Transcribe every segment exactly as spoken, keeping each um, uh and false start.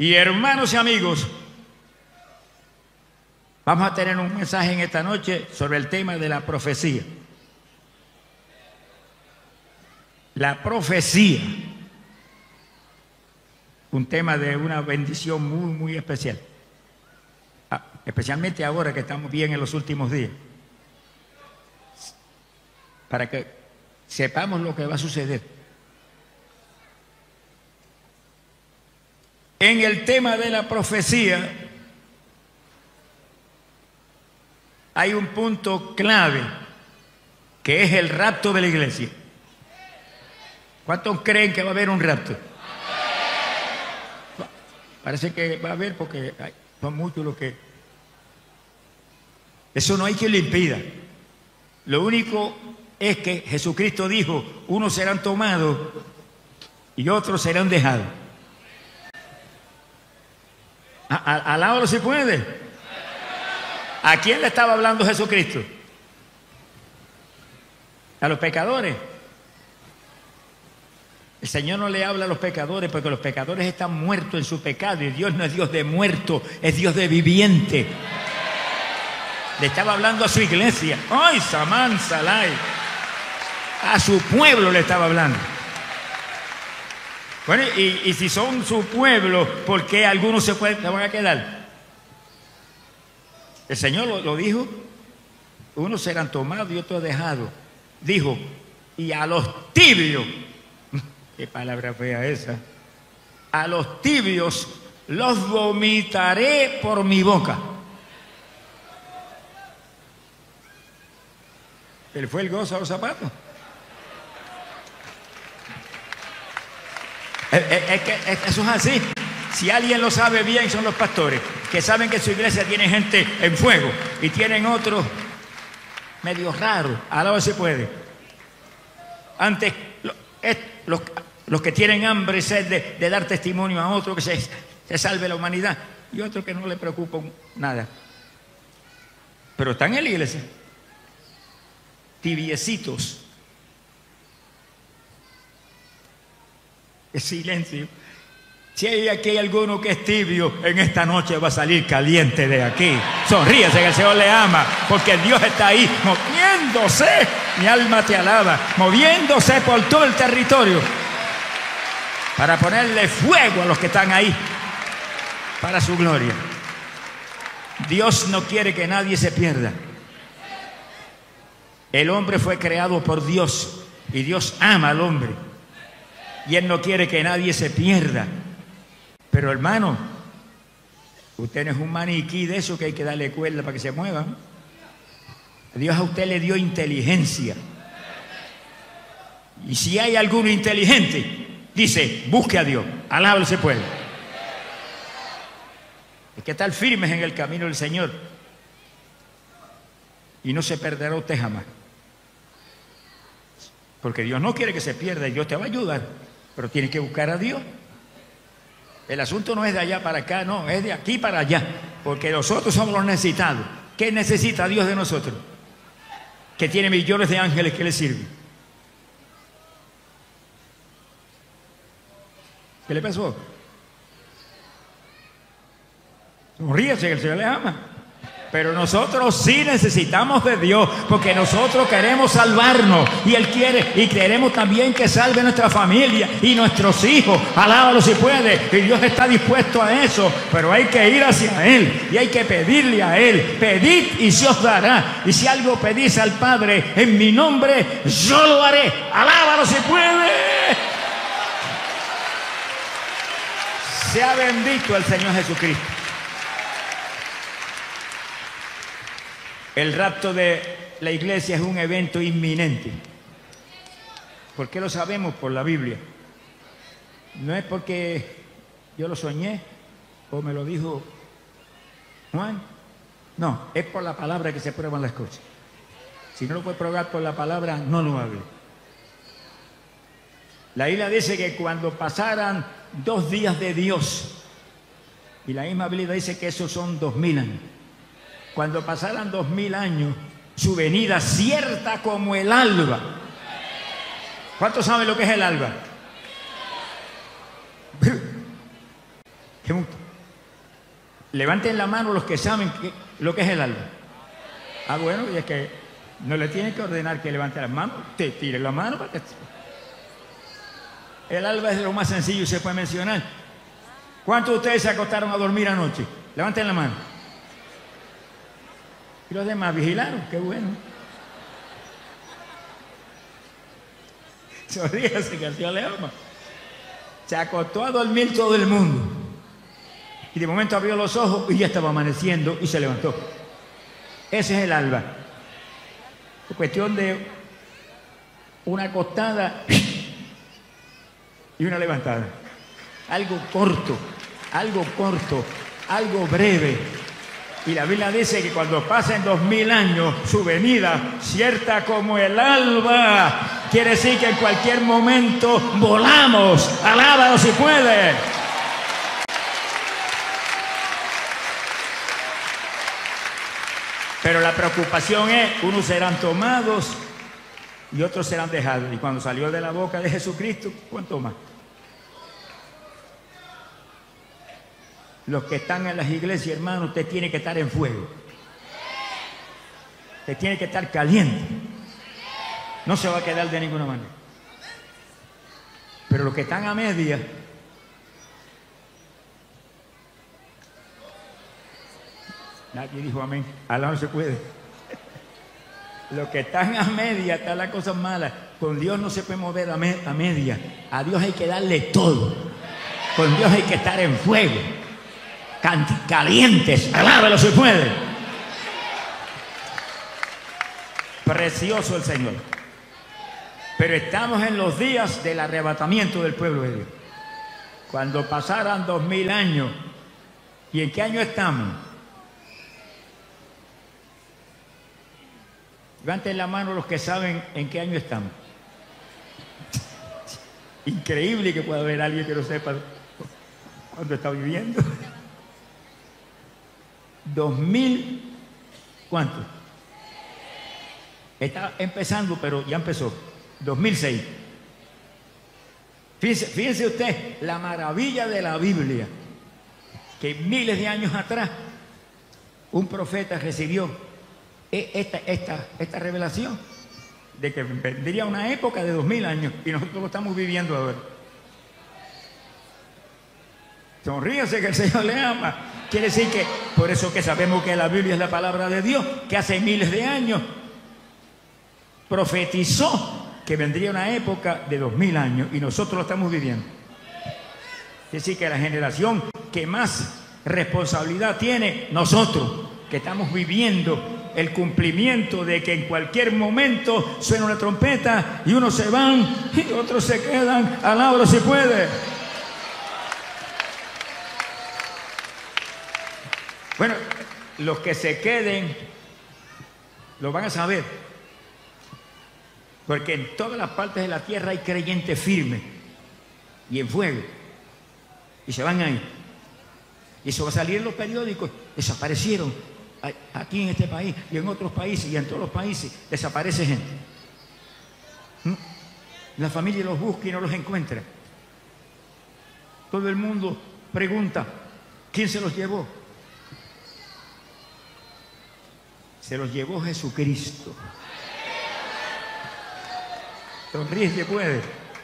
Y hermanos y amigos, vamos a tener un mensaje en esta noche sobre el tema de la profecía. La profecía, un tema de una bendición muy, muy especial, ah, especialmente ahora que estamos bien en los últimos días, para que sepamos lo que va a suceder. En el tema de la profecía hay un punto clave, que es el rapto de la iglesia. ¿Cuántos creen que va a haber un rapto? Parece que va a haber, porque hay, son muchos los que... Eso no hay quien lo impida. Lo único es que Jesucristo dijo, unos serán tomados y otros serán dejados. Alábalo si puede. ¿A quién le estaba hablando Jesucristo? A los pecadores. El Señor no le habla a los pecadores porque los pecadores están muertos en su pecado y Dios no es Dios de muerto, es Dios de viviente. Le estaba hablando a su iglesia. ¡Ay, Samán, Salai! A su pueblo le estaba hablando. Bueno, y, y si son su pueblo, ¿por qué algunos se, pueden, se van a quedar? El Señor lo, lo dijo. Unos serán tomados y otros dejados. Dijo, y a los tibios, qué palabra fea esa, a los tibios los vomitaré por mi boca. ¿Él fue el gozo a los zapatos? Es, es, es que eso es así. Si alguien lo sabe bien, son los pastores, que saben que su iglesia tiene gente en fuego y tienen otros medio raros. Ahora se puede. Antes, los, los que tienen hambre y sed de, de dar testimonio a otro, que se, se salve la humanidad, y otros que no le preocupa nada. Pero están en la iglesia, tibiecitos. Es silencio. Si hay aquí alguno que es tibio, en esta noche va a salir caliente de aquí. Sonríese, que el Señor le ama, porque Dios está ahí moviéndose. Mi alma te alaba, moviéndose por todo el territorio para ponerle fuego a los que están ahí para su gloria. Dios no quiere que nadie se pierda. El hombre fue creado por Dios y Dios ama al hombre. Y Él no quiere que nadie se pierda. Pero hermano, usted no es un maniquí de eso que hay que darle cuerda para que se muevan. Dios a usted le dio inteligencia. Y si hay alguno inteligente, dice, busque a Dios. Alábalo se puede. Hay que estar firmes en el camino del Señor. Y no se perderá usted jamás. Porque Dios no quiere que se pierda y Dios te va a ayudar. Pero tienes que buscar a Dios. El asunto no es de allá para acá, no, es de aquí para allá. Porque nosotros somos los necesitados. ¿Qué necesita Dios de nosotros? Que tiene millones de ángeles que le sirven. ¿Qué le pasó? Sonríese, que el Señor le ama. Pero nosotros sí necesitamos de Dios, porque nosotros queremos salvarnos y Él quiere, y queremos también que salve nuestra familia y nuestros hijos. Alábalo si puede, y Dios está dispuesto a eso, pero hay que ir hacia Él y hay que pedirle a Él. Pedid y se os dará, y si algo pedís al Padre en mi nombre, yo lo haré. Alábalo si puede. Sea bendito el Señor Jesucristo. El rapto de la iglesia es un evento inminente. ¿Por qué lo sabemos? Por la Biblia. No es porque yo lo soñé o me lo dijo Juan. No, es por la palabra que se prueban las cosas. Si no lo puede probar por la palabra, no lo hable. La Biblia dice que cuando pasaran dos días de Dios, y la misma Biblia dice que esos son dos mil años. Cuando pasaran dos mil años, su venida cierta como el alba. ¿Cuántos saben lo que es el alba? Levanten la mano los que saben que, lo que es el alba. Ah, bueno, y es que no le tienen que ordenar que levante las manos, te tire la mano para que... El alba es lo más sencillo y se puede mencionar. ¿Cuántos de ustedes se acostaron a dormir anoche? Levanten la mano. Y los demás vigilaron, qué bueno. Sonríase que así le ama. Se acostó a dormir todo el mundo. Y de momento abrió los ojos y ya estaba amaneciendo y se levantó. Ese es el alba. Es cuestión de una acostada y una levantada. Algo corto, algo corto, algo breve. Y la Biblia dice que cuando pasen dos mil años, su venida, cierta como el alba, quiere decir que en cualquier momento volamos. Alábalo si puede. Pero la preocupación es, unos serán tomados y otros serán dejados. Y cuando salió de la boca de Jesucristo, ¿cuánto más? Los que están en las iglesias, hermano, usted tiene que estar en fuego. Usted tiene que estar caliente. No se va a quedar de ninguna manera. Pero los que están a media, nadie dijo amén. Alá no se puede. Los que están a media, están las cosas malas. Con Dios no se puede mover a, me a media. A Dios hay que darle todo. Con Dios hay que estar en fuego. Calientes, alábalo si puede. Precioso el Señor. Pero estamos en los días del arrebatamiento del pueblo de Dios. Cuando pasaran dos mil años. ¿Y en qué año estamos? Levanten la mano los que saben en qué año estamos. Increíble que pueda haber alguien que no sepa cuándo está viviendo. Dos mil, ¿cuánto? Está empezando, pero ya empezó. Dos mil seis. Fíjense, fíjense usted la maravilla de la Biblia, que miles de años atrás un profeta recibió esta, esta, esta revelación de que vendría una época de dos mil años y nosotros lo estamos viviendo ahora. Sonríase que el Señor le ama. Quiere decir que, por eso que sabemos que la Biblia es la palabra de Dios, que hace miles de años profetizó que vendría una época de dos mil años y nosotros lo estamos viviendo. Es decir, que la generación que más responsabilidad tiene, nosotros, que estamos viviendo el cumplimiento de que en cualquier momento suena una trompeta y unos se van y otros se quedan. Alábalo si puede. Bueno, los que se queden lo van a saber, porque en todas las partes de la tierra hay creyentes firmes y en fuego, y se van ahí. Y eso va a salir en los periódicos. Desaparecieron aquí en este país y en otros países y en todos los países. Desaparece gente. ¿Mm? La familia los busca y no los encuentra. Todo el mundo pregunta, ¿quién se los llevó? Se los llevó Jesucristo. Sonríe si puede.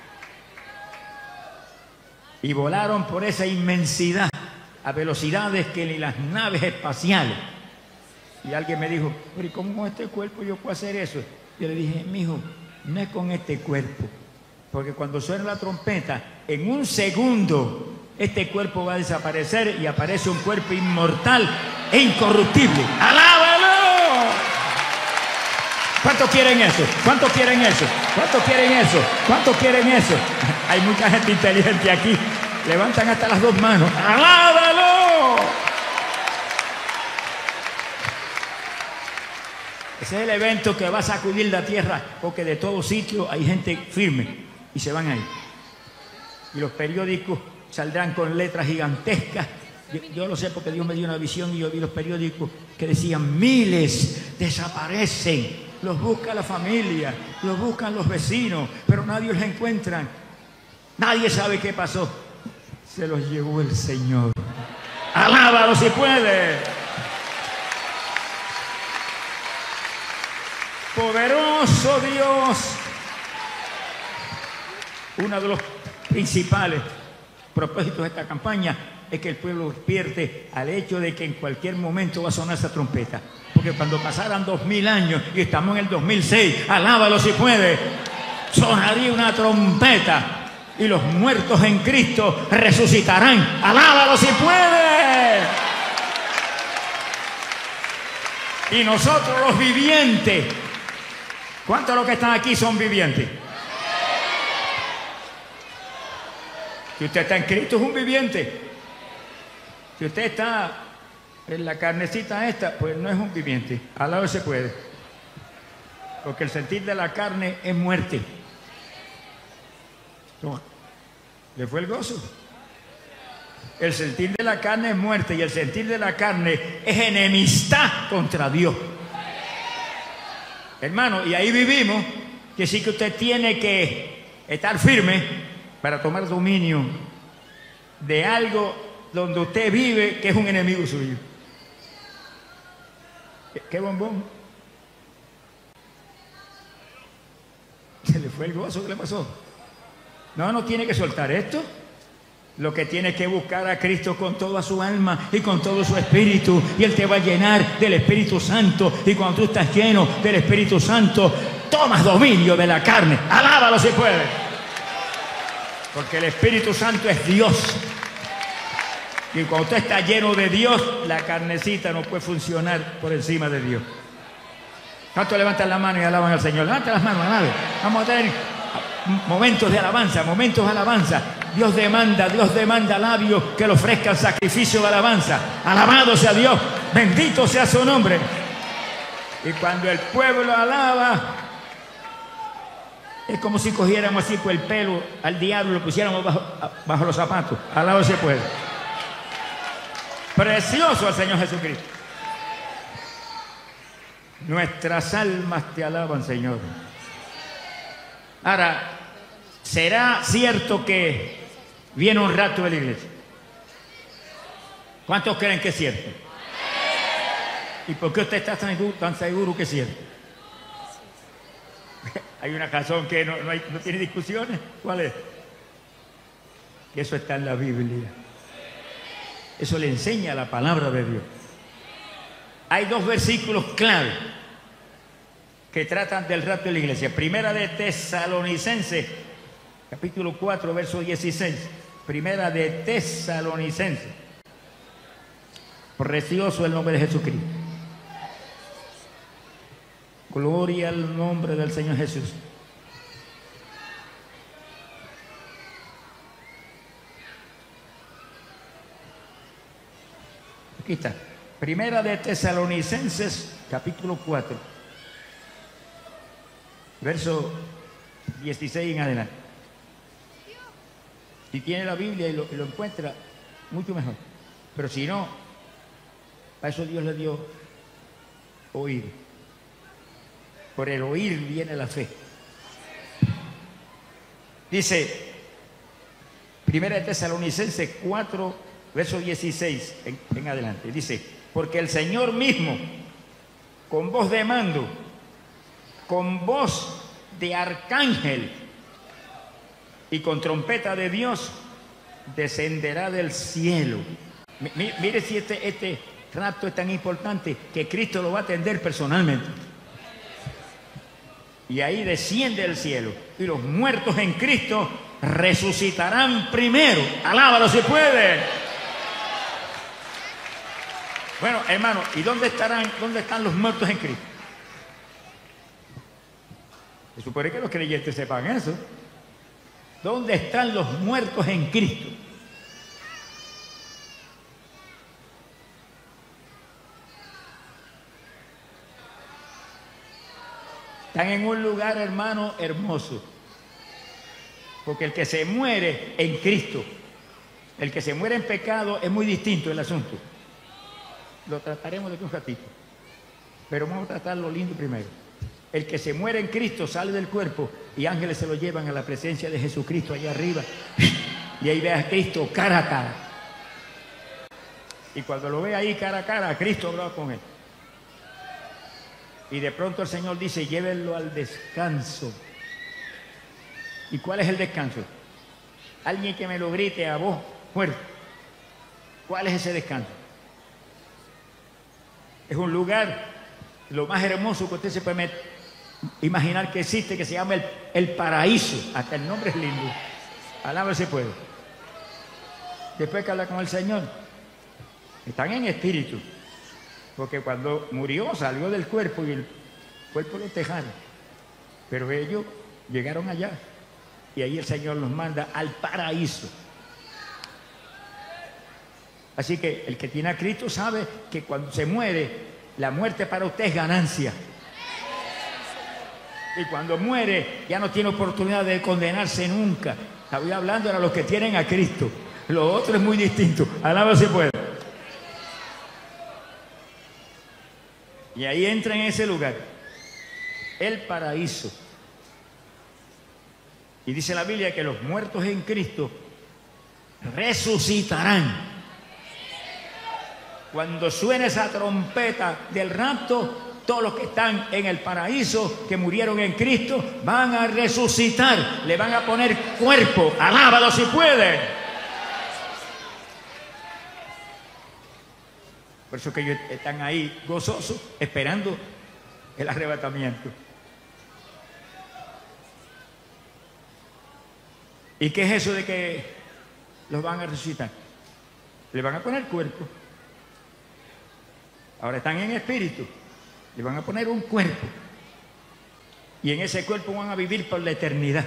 Y volaron por esa inmensidad a velocidades que ni las naves espaciales. Y alguien me dijo, pero ¿y cómo con este cuerpo yo puedo hacer eso? Yo le dije, mijo, no es con este cuerpo, porque cuando suena la trompeta, en un segundo este cuerpo va a desaparecer y aparece un cuerpo inmortal e incorruptible. ¡Alábalo! ¿Cuántos quieren eso? ¿Cuántos quieren eso? ¿Cuántos quieren eso? ¿Cuántos quieren eso? Hay mucha gente inteligente aquí. Levantan hasta las dos manos. ¡Alábalo! Ese es el evento que va a sacudir la tierra, porque de todo sitio hay gente firme y se van ahí. Y los periódicos saldrán con letras gigantescas. Yo, yo lo sé porque Dios me dio una visión y yo vi los periódicos que decían miles desaparecen. Los busca la familia, los buscan los vecinos, pero nadie los encuentra. Nadie sabe qué pasó. Se los llevó el Señor. Alábalo si puede. Poderoso Dios. Uno de los principales propósitos de esta campaña es que el pueblo despierte al hecho de que en cualquier momento va a sonar esa trompeta. Porque cuando pasaran dos mil años y estamos en el dos mil seis, alábalo si puede, sonaría una trompeta y los muertos en Cristo resucitarán. Alábalo si puede. Y nosotros los vivientes, ¿cuántos de los que están aquí son vivientes? Si usted está en Cristo es un viviente. Si usted está en la carnecita esta, pues no es un viviente. Al lado se puede. Porque el sentir de la carne es muerte. ¿Cómo? ¿Le fue el gozo? El sentir de la carne es muerte y el sentir de la carne es enemistad contra Dios. Hermano, y ahí vivimos, que sí que usted tiene que estar firme para tomar dominio de algo donde usted vive que es un enemigo suyo. ¿Qué, qué bombón? ¿Se le fue el gozo? ¿Qué le pasó? No, no tiene que soltar esto. Lo que tiene que buscar a Cristo con toda su alma y con todo su espíritu. Y Él te va a llenar del Espíritu Santo. Y cuando tú estás lleno del Espíritu Santo, tomas dominio de la carne. Alábalo si puede. Porque el Espíritu Santo es Dios. Y cuando usted está lleno de Dios, la carnecita no puede funcionar por encima de Dios. ¿Cuántos levantan la mano y alaban al Señor? Levanten las manos, alaben. Vamos a tener momentos de alabanza, momentos de alabanza. Dios demanda, Dios demanda labios que le ofrezcan sacrificio de alabanza. Alabado sea Dios, bendito sea su nombre. Y cuando el pueblo alaba, es como si cogiéramos así por el pelo al diablo y lo pusiéramos bajo, bajo los zapatos. Alabado se puede. Precioso al Señor Jesucristo. Nuestras almas te alaban, Señor. Ahora, ¿será cierto que viene un rato de la iglesia? ¿Cuántos creen que es cierto? ¿Y por qué usted está tan seguro, tan seguro que es cierto? Hay una razón que no, no, hay, no tiene discusiones. ¿Cuál es? Que eso está en la Biblia. Eso le enseña la palabra de Dios. Hay dos versículos clave que tratan del rapto de la iglesia. Primera de Tesalonicenses, capítulo cuatro, verso dieciséis. Primera de Tesalonicenses. Precioso el nombre de Jesucristo. Gloria al nombre del Señor Jesús. Aquí está. Primera de Tesalonicenses, capítulo cuatro, verso dieciséis en adelante. Si tiene la Biblia y lo, y lo encuentra, mucho mejor. Pero si no, para eso Dios le dio oír. Por el oír viene la fe. Dice, Primera de Tesalonicenses cuatro, verso dieciséis en, en adelante. Dice, porque el Señor mismo, con voz de mando, con voz de arcángel y con trompeta de Dios, descenderá del cielo. M- mire si este, este rapto es tan importante que Cristo lo va a atender personalmente. Y ahí desciende del cielo. Y los muertos en Cristo resucitarán primero. Alábalo si puede. Bueno, hermano, ¿y dónde estarán, dónde están los muertos en Cristo? Se supone que los creyentes sepan eso. ¿Dónde están los muertos en Cristo? Están en un lugar, hermano, hermoso. Porque el que se muere en Cristo, el que se muere en pecado, es muy distinto el asunto. Lo trataremos de aquí un ratito. Pero vamos a tratarlo lindo primero. El que se muere en Cristo sale del cuerpo y ángeles se lo llevan a la presencia de Jesucristo allá arriba. Y ahí ve a Cristo cara a cara. Y cuando lo ve ahí cara a cara, Cristo hablaba con él. Y de pronto el Señor dice, llévenlo al descanso. ¿Y cuál es el descanso? Alguien que me lo grite a voz fuerte. ¿Cuál es ese descanso? Es un lugar, lo más hermoso que usted se puede imaginar que existe, que se llama el, el paraíso. Hasta el nombre es lindo. Alaba si puede. Después que habla con el Señor, están en espíritu. Porque cuando murió salió del cuerpo y el cuerpo lo dejaron. Pero ellos llegaron allá. Y ahí el Señor los manda al paraíso. Así que el que tiene a Cristo sabe que cuando se muere, la muerte para usted es ganancia. Y cuando muere, ya no tiene oportunidad de condenarse nunca. Estoy hablando a los que tienen a Cristo. Lo otro es muy distinto. Alaba si puede. Y ahí entra en ese lugar, el paraíso. Y dice la Biblia que los muertos en Cristo resucitarán. Cuando suene esa trompeta del rapto, todos los que están en el paraíso, que murieron en Cristo, van a resucitar, le van a poner cuerpo. Alábalo si puede. Por eso que ellos están ahí gozosos, esperando el arrebatamiento. ¿Y qué es eso de que los van a resucitar? Le van a poner cuerpo. Ahora están en espíritu. Le van a poner un cuerpo. Y en ese cuerpo van a vivir por la eternidad.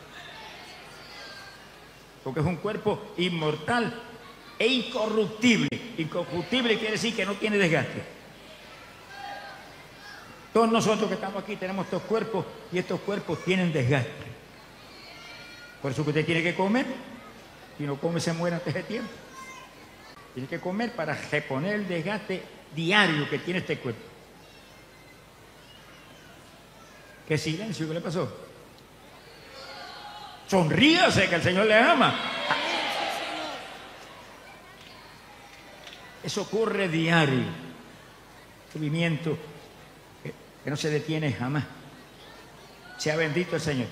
Porque es un cuerpo inmortal e incorruptible. Incorruptible quiere decir que no tiene desgaste. Todos nosotros que estamos aquí tenemos estos cuerpos y estos cuerpos tienen desgaste. Por eso que usted tiene que comer. Si no come se muere antes de tiempo. Tiene que comer para reponer el desgaste diario que tiene este cuerpo. ¿Qué silencio? ¿Qué le pasó? Sonríase que el Señor le ama. Eso ocurre diario. Movimiento que, que no se detiene jamás. Sea bendito el Señor.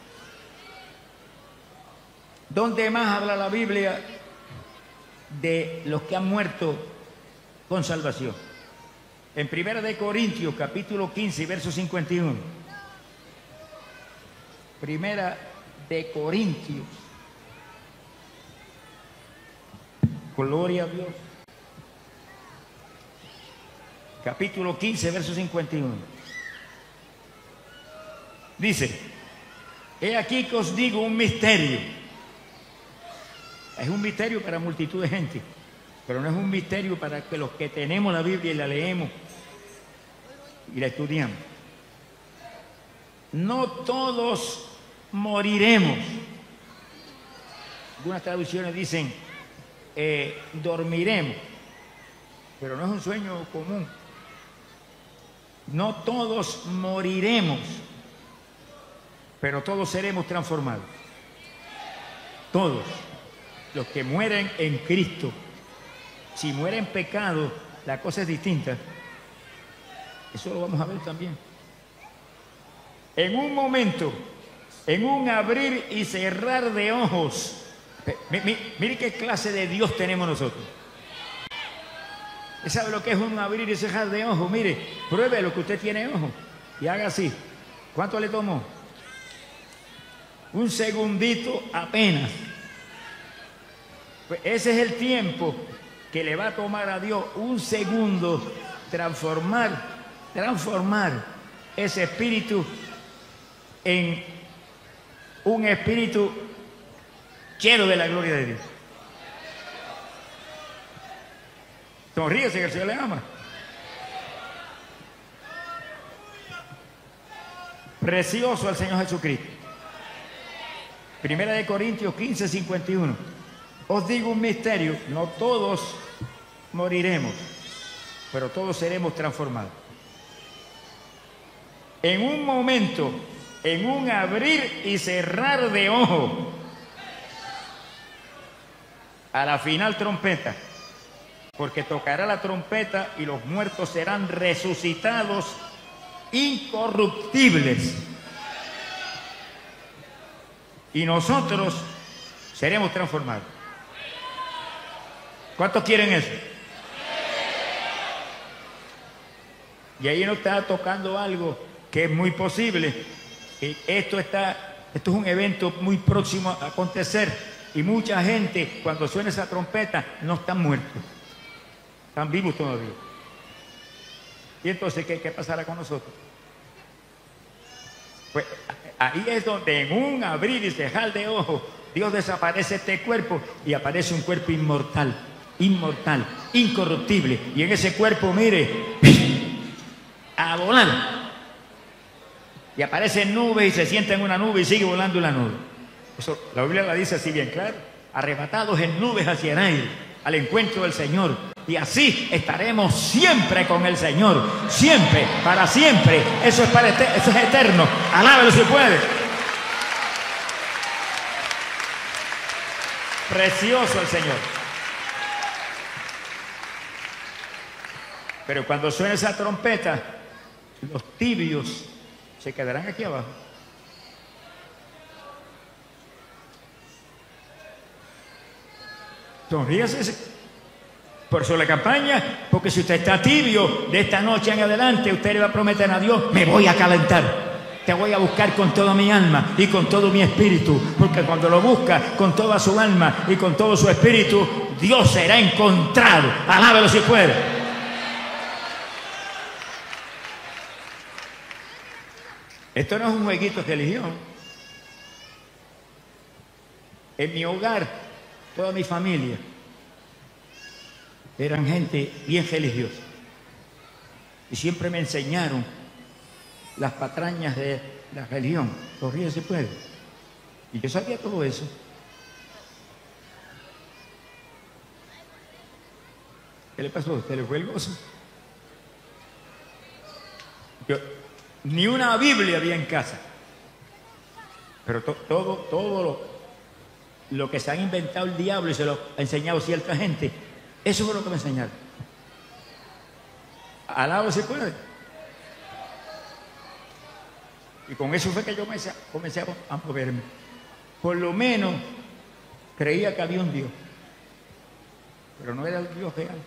¿Dónde más habla la Biblia de los que han muerto con salvación? En Primera de Corintios, capítulo quince, verso cincuenta y uno. Primera de Corintios. Gloria a Dios. Capítulo quince, verso cincuenta y uno. Dice, he aquí que os digo un misterio. Es un misterio para multitud de gente, pero no es un misterio para que los que tenemos la Biblia y la leemos y la estudiamos. No todos moriremos. Algunas traducciones dicen eh, dormiremos, pero no es un sueño común. No todos moriremos, pero todos seremos transformados. Todos. Los que mueren en Cristo. Si mueren en pecado, la cosa es distinta. Eso lo vamos a ver también. En un momento, en un abrir y cerrar de ojos. Mire qué clase de Dios tenemos nosotros. ¿Sabe lo que es un abrir y cerrar de ojos? Mire, pruebe lo que usted tiene ojos y haga así. ¿Cuánto le tomó? Un segundito apenas. Pues ese es el tiempo que le va a tomar a Dios, un segundo, transformar, transformar ese espíritu en un espíritu lleno de la gloria de Dios. Sonríese que el Señor le ama. Precioso el Señor Jesucristo. Primera de Corintios quince, cincuenta y uno. Os digo un misterio, no todos moriremos, pero todos seremos transformados. En un momento, en un abrir y cerrar de ojos, a la final trompeta, Porque tocará la trompeta y los muertos serán resucitados incorruptibles. Y nosotros seremos transformados. ¿Cuántos quieren eso? Y ahí nos está tocando algo que es muy posible. Y esto, está, esto es un evento muy próximo a acontecer. Y mucha gente, cuando suena esa trompeta, no están muertos. Están vivos todavía. ¿Y entonces qué, qué pasará con nosotros? Pues ahí es donde en un abrir y cerrar de ojos Dios desaparece este cuerpo y aparece un cuerpo inmortal, inmortal, incorruptible. Y en ese cuerpo, mire, a volar. Y aparece en nubes y se sienta en una nube y sigue volando en la nube. Eso, la Biblia la dice así bien claro. Arrebatados en nubes hacia el aire, al encuentro del Señor. Y así estaremos siempre con el Señor. Siempre, para siempre. Eso es, para este, eso es eterno. Alábelo si puede. Precioso el Señor. Pero cuando suene esa trompeta, los tibios se quedarán aquí abajo. Sonríase. Por eso la campaña, porque si usted está tibio de esta noche en adelante, usted le va a prometer a Dios: me voy a calentar, te voy a buscar con toda mi alma y con todo mi espíritu, porque cuando lo busca con toda su alma y con todo su espíritu, Dios será encontrado. Alábelo si puede. Esto no es un jueguito de religión. En mi hogar, toda mi familia eran gente bien religiosa y siempre me enseñaron las patrañas de la religión. Todavía se puede. Y yo sabía todo eso. ¿Qué le pasó? ¿Se le fue el gozo? Yo, ni una Biblia había en casa, pero to, todo, todo lo, lo que se han inventado el diablo y se lo ha enseñado cierta gente, eso fue lo que me enseñaron. Alabo si puede. Y con eso fue que yo comencé, comencé a moverme. Por lo menos creía que había un Dios, pero no era el Dios real.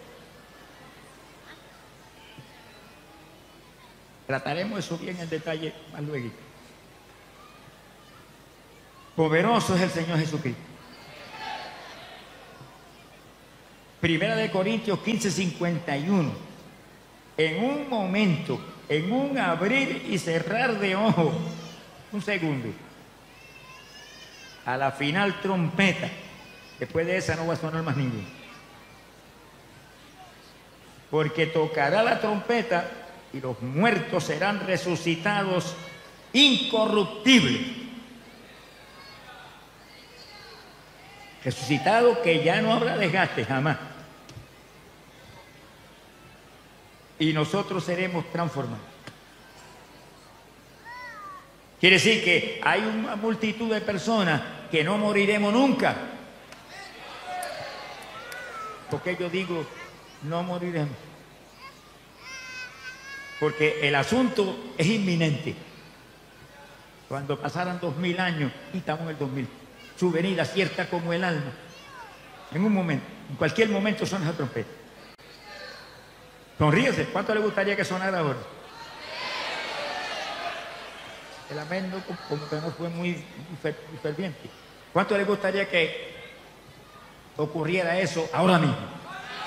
Trataremos eso bien en detalle más luego. Poderoso es el Señor Jesucristo. Primera de Corintios quince, cincuenta y uno. En un momento, en un abrir y cerrar de ojos, un segundo, a la final trompeta, después de esa no va a sonar más ninguno. Porque tocará la trompeta y los muertos serán resucitados incorruptibles. Resucitado que ya no habrá desgaste jamás. Y nosotros seremos transformados. Quiere decir que hay una multitud de personas que no moriremos nunca. Porque yo digo, no moriremos. Porque el asunto es inminente. Cuando pasaran dos mil años, y estamos en el dos mil, su venida cierta como el alma. En un momento, en cualquier momento suena esa trompeta. Sonríese. ¿Cuánto le gustaría que sonara ahora? El amén no, como que no fue muy, muy ferviente. ¿Cuánto le gustaría que ocurriera eso ahora mismo?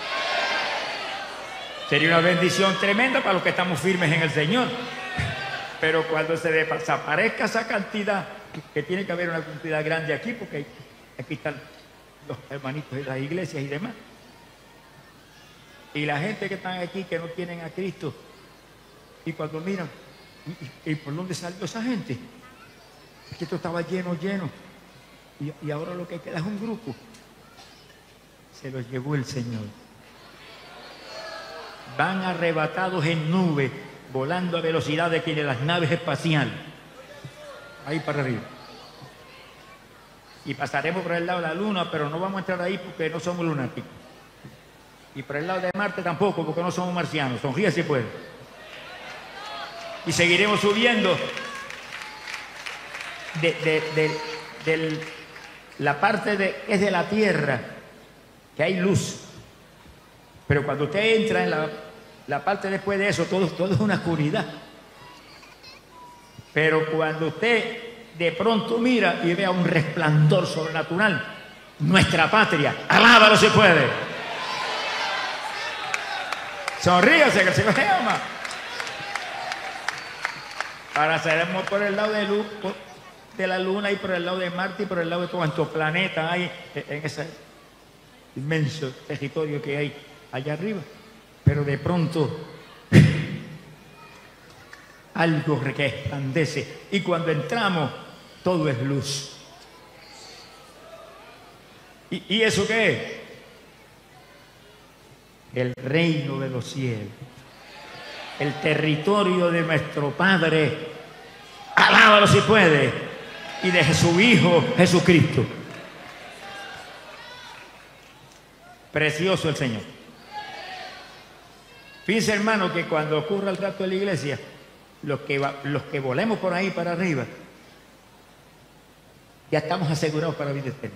Sería una bendición tremenda para los que estamos firmes en el Señor. Pero cuando se desaparezca esa cantidad, que tiene que haber una cantidad grande aquí, porque aquí están los hermanitos de las iglesias y demás. Y la gente que están aquí que no tienen a Cristo, y cuando miran, ¿y, y por dónde salió esa gente? Es que esto estaba lleno, lleno. Y, y ahora lo que queda es un grupo. Se los llevó el Señor. Van arrebatados en nubes, volando a velocidad de que de las naves espaciales. Ahí para arriba. Y pasaremos por el lado de la luna, pero no vamos a entrar ahí porque no somos lunáticos. Y por el lado de Marte tampoco, porque no somos marcianos. Sonríe si puede. Y seguiremos subiendo de, de, de, de la parte de, es de la Tierra, que hay luz. Pero cuando usted entra en la, la parte después de eso, todo, todo es una oscuridad. Pero cuando usted de pronto mira y vea un resplandor sobrenatural, nuestra patria, alábalo si puede. Sonríase que el Señor te ama. Ahora seremos por el lado de, luz, de la Luna y por el lado de Marte y por el lado de cuántos planetas hay en ese inmenso territorio que hay allá arriba. Pero de pronto algo resplandece y cuando entramos todo es luz. ¿Y, y eso qué es? El reino de los cielos, el territorio de nuestro Padre, alábalo si puede, y de su Hijo Jesucristo. Precioso el Señor. Fíjense, hermano, que cuando ocurra el rapto de la iglesia, los que, va, los que volemos por ahí para arriba, ya estamos asegurados para vida eterna.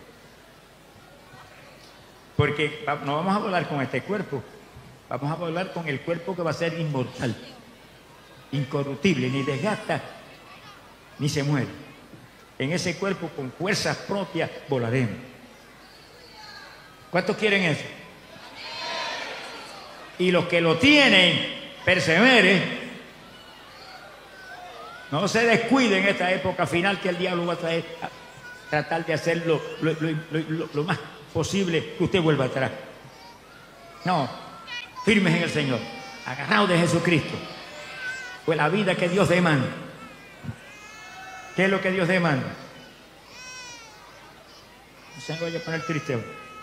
Porque no vamos a volar con este cuerpo, vamos a volar con el cuerpo que va a ser inmortal, incorruptible, ni desgasta, ni se muere. En ese cuerpo con fuerzas propias volaremos. ¿Cuántos quieren eso? Y los que lo tienen, perseveren. No se descuiden en esta época final que el diablo va a traer, a tratar de hacerlo lo, lo, lo, lo, lo más posible que usted vuelva atrás. No, firmes en el Señor, agarrados de Jesucristo. Pues la vida que Dios demanda. ¿Qué es lo que Dios demanda? No se me vaya a poner triste hoy.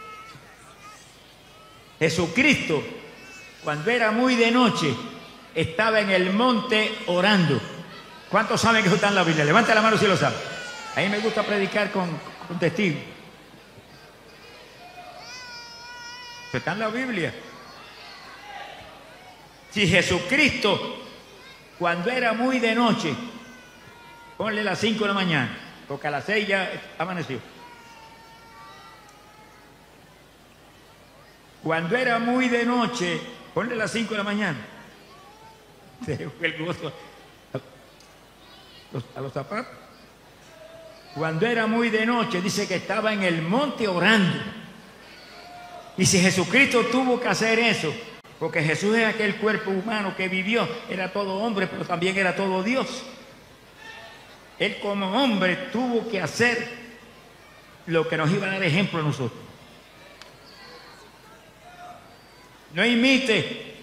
Jesucristo, cuando era muy de noche, estaba en el monte orando. ¿Cuántos saben que eso está en la Biblia? Levanta la mano si lo saben. A mí me gusta predicar con, con testigos. Eso está en la Biblia. Si Jesucristo, cuando era muy de noche, ponle las cinco de la mañana, porque a las seis ya amaneció. Cuando era muy de noche, ponle las cinco de la mañana. El gozo a los zapatos. Cuando era muy de noche, dice que estaba en el monte orando. Y si Jesucristo tuvo que hacer eso, porque Jesús es aquel cuerpo humano que vivió, era todo hombre, pero también era todo Dios. Él como hombre tuvo que hacer lo que nos iba a dar ejemplo a nosotros. No imite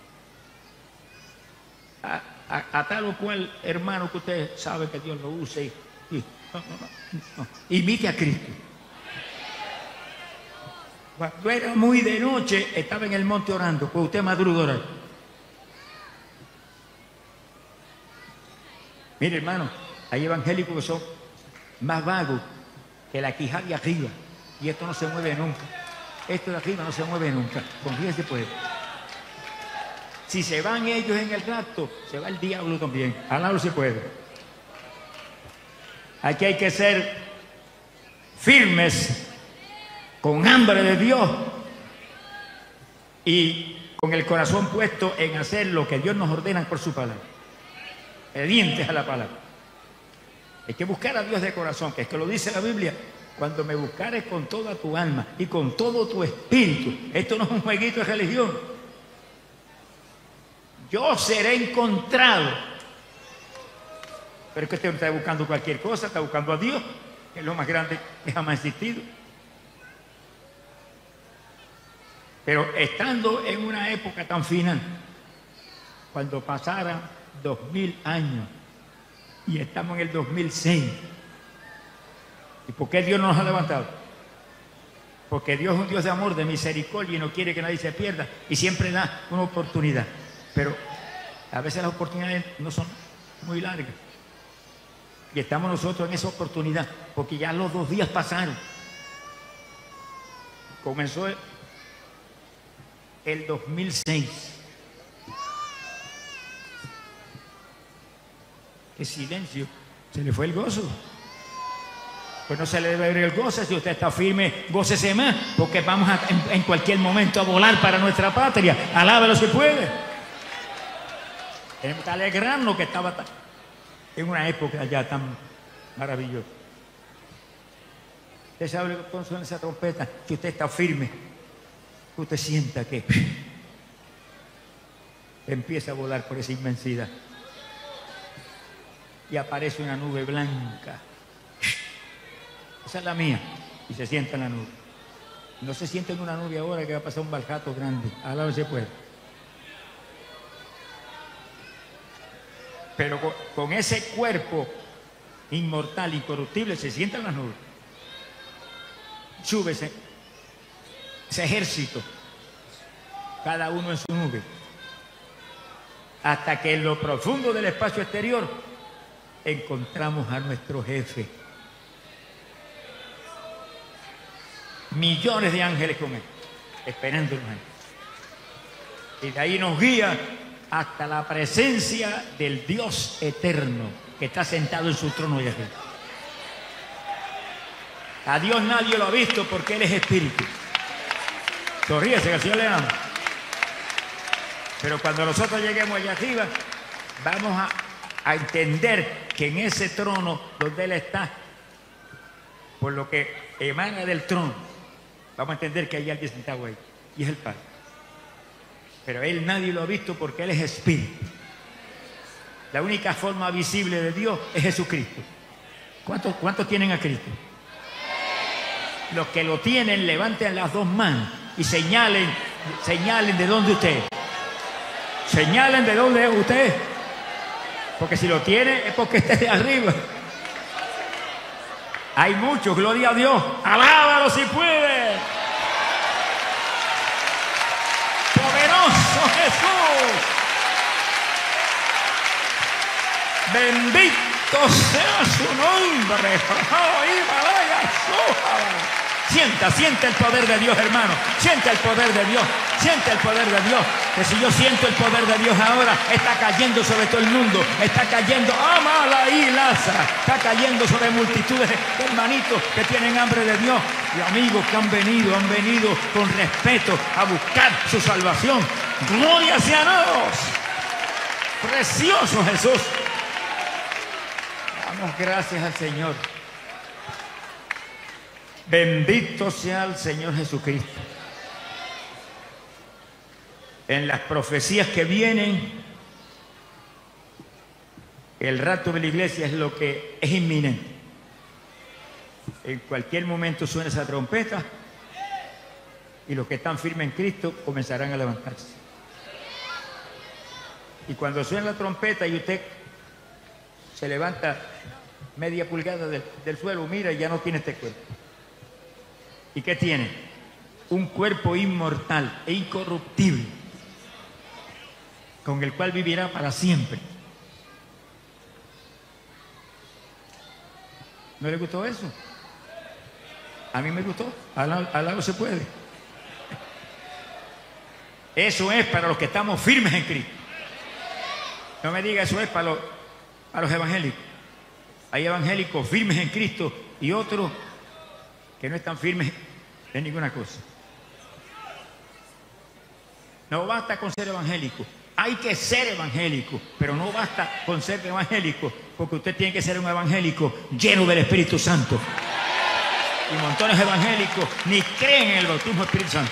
a, a, a tal o cual hermano que usted sabe que Dios lo use. Y, y, no, no, no, no. Imite a Cristo. Cuando era muy de noche, estaba en el monte orando, pues usted madruga orar. Mire, hermano, hay evangélicos que son más vagos que la quijada de arriba, y esto no se mueve nunca. Esto de arriba no se mueve nunca. Confíese pues. Si se van ellos en el rapto, se va el diablo también. Alábalo si puede. Aquí hay que ser firmes, con hambre de Dios y con el corazón puesto en hacer lo que Dios nos ordena por su palabra. Obedientes a la palabra. Hay que buscar a Dios de corazón, que es que lo dice la Biblia. Cuando me buscares con toda tu alma y con todo tu espíritu. Esto no es un jueguito de religión. Yo seré encontrado. Pero es que usted no está buscando cualquier cosa, está buscando a Dios, que es lo más grande que jamás ha existido. Pero estando en una época tan final, cuando pasaran dos mil años y estamos en el dos mil seis, ¿y por qué Dios no nos ha levantado? Porque Dios es un Dios de amor, de misericordia y no quiere que nadie se pierda y siempre da una oportunidad. Pero a veces las oportunidades no son muy largas. Y estamos nosotros en esa oportunidad porque ya los dos días pasaron. Comenzó el dos mil seis. ¡Qué silencio! Se le fue el gozo. Pues no se le debe ver el gozo. Si usted está firme, gócese más, porque vamos a, en, en cualquier momento a volar para nuestra patria. Alábelo si puede. Tenemos que alegrarnos que estaba en una época ya tan maravillosa. Usted sabe cuando suena esa trompeta, que usted está firme, que usted sienta que empieza a volar por esa inmensidad. Y aparece una nube blanca. Esa es la mía. Y se sienta en la nube. No se siente en una nube ahora que va a pasar un barjato grande. A la vez se puede. Pero con, con ese cuerpo inmortal, incorruptible, se sienta en la nube. Sube ese, ese ejército, cada uno en su nube, hasta que en lo profundo del espacio exterior encontramos a nuestro jefe. Millones de ángeles con él, esperándonos ahí. Y de ahí nos guía hasta la presencia del Dios eterno que está sentado en su trono de arriba. A Dios nadie lo ha visto porque Él es espíritu. Sonríese que el Señor le ama. Pero cuando nosotros lleguemos allá arriba, vamos a, a entender que en ese trono donde Él está, por lo que emana del trono, vamos a entender que hay alguien sentado ahí, y es el Padre. Pero Él nadie lo ha visto porque Él es espíritu. La única forma visible de Dios es Jesucristo. ¿Cuántos, cuántos tienen a Cristo? Los que lo tienen, levanten las dos manos y señalen, señalen de dónde usted. Señalen de dónde es usted. Porque si lo tiene es porque esté de arriba. Hay muchos, gloria a Dios. Alábalo si puede. Poderoso Jesús. Bendito sea su nombre. Sienta, siente el poder de Dios, hermano. Siente el poder de Dios. Siente el poder de Dios. Que si yo siento el poder de Dios ahora, está cayendo sobre todo el mundo. Está cayendo, amala y laza. Está cayendo sobre multitudes de hermanitos que tienen hambre de Dios. Y amigos que han venido, han venido con respeto a buscar su salvación. Gloria sea a Dios. Precioso Jesús. Damos gracias al Señor. Bendito sea el Señor Jesucristo. En las profecías que vienen, el rapto de la iglesia es lo que es inminente. En cualquier momento suena esa trompeta y los que están firmes en Cristo comenzarán a levantarse. Y cuando suena la trompeta y usted se levanta media pulgada del, del suelo, mira y ya no tiene este cuerpo. ¿Y qué tiene? Un cuerpo inmortal e incorruptible, con el cual vivirá para siempre. ¿No le gustó eso? A mí me gustó. Al lado, al lado se puede. Eso es para los que estamos firmes en Cristo. No me diga eso es para los, para los evangélicos. Hay evangélicos firmes en Cristo y otros que no están firmes en ninguna cosa. No basta con ser evangélico. Hay que ser evangélico, pero no basta con ser evangélico, porque usted tiene que ser un evangélico lleno del Espíritu Santo. Y montones de evangélicos ni creen en el bautismo del Espíritu Santo.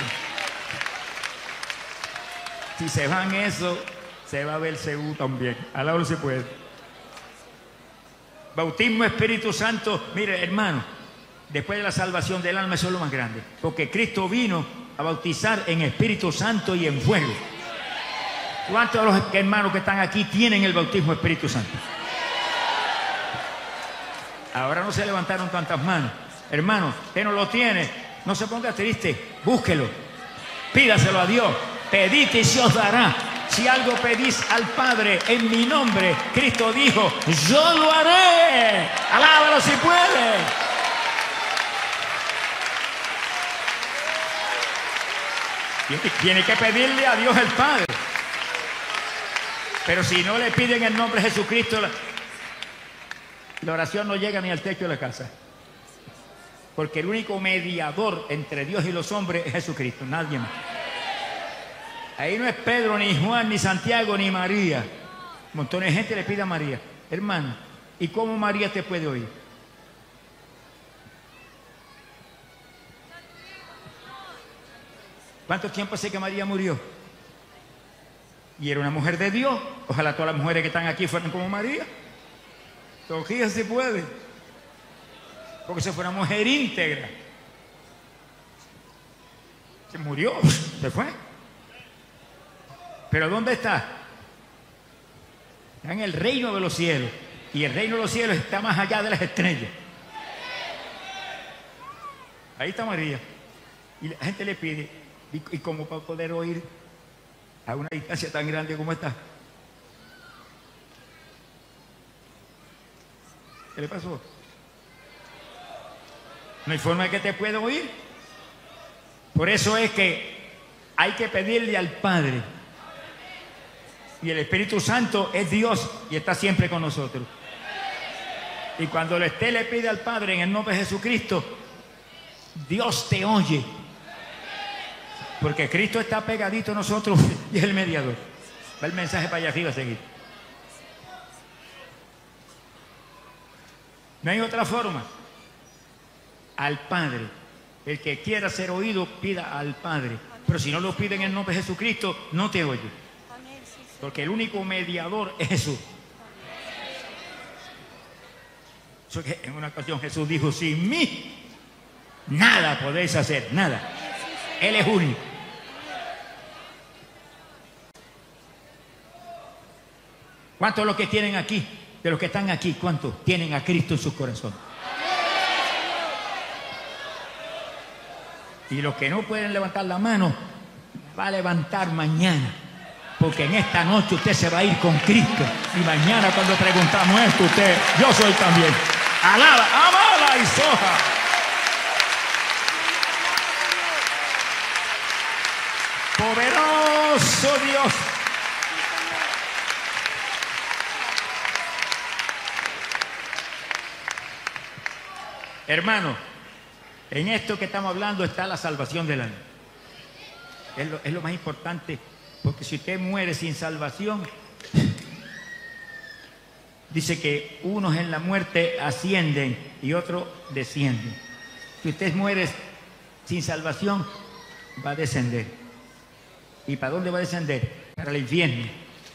Si se van eso, se va a ver Seú también. Al lado se puede. Bautismo Espíritu Santo, mire hermano, después de la salvación del alma, eso es lo más grande. Porque Cristo vino a bautizar en Espíritu Santo y en fuego. ¿Cuántos de los hermanos que están aquí tienen el bautismo Espíritu Santo? Ahora no se levantaron tantas manos. Hermano, usted no lo tiene, no se ponga triste, búsquelo. Pídaselo a Dios. Pedid y se os dará. Si algo pedís al Padre en mi nombre, Cristo dijo, yo lo haré. Alábalo si puede. Tiene, tiene que pedirle a Dios el Padre. Pero si no le piden el nombre de Jesucristo, la, la oración no llega ni al techo de la casa. Porque el único mediador entre Dios y los hombres es Jesucristo, nadie más. Ahí no es Pedro, ni Juan, ni Santiago, ni María. Un montón de gente le pide a María: hermano, ¿y cómo María te puede oír? ¿Cuánto tiempo hace que María murió? Y era una mujer de Dios. Ojalá todas las mujeres que están aquí fueran como María. Todavía se puede. Porque se fue una mujer íntegra. Se murió, se fue. Pero ¿dónde está? Está en el reino de los cielos. Y el reino de los cielos está más allá de las estrellas. Ahí está María. Y la gente le pide: ¿y cómo para poder oír a una distancia tan grande como esta? ¿Qué le pasó? No hay forma de que te pueda oír. Por eso es que hay que pedirle al Padre. Y el Espíritu Santo es Dios y está siempre con nosotros. Y cuando usted le pide al Padre en el nombre de Jesucristo, Dios te oye. Porque Cristo está pegadito a nosotros y es el mediador. Va el mensaje para allá arriba a seguir. No hay otra forma. Al Padre. El que quiera ser oído, pida al Padre. Pero si no lo pide en el nombre de Jesucristo, no te oye. Porque el único mediador es Jesús. Eso que en una ocasión Jesús dijo: sin mí nada podéis hacer, nada. Él es único. ¿Cuántos de los que tienen aquí, de los que están aquí, cuántos tienen a Cristo en sus corazones? Y los que no pueden levantar la mano, va a levantar mañana. Porque en esta noche usted se va a ir con Cristo. Y mañana cuando preguntamos esto, usted: yo soy también. Alaba, amala y soja. Poderoso Dios. Hermano, en esto que estamos hablando está la salvación del alma. Es lo, es lo más importante, porque si usted muere sin salvación, dice que unos en la muerte ascienden y otros descienden. Si usted muere sin salvación, va a descender. ¿Y para dónde va a descender? Para el infierno.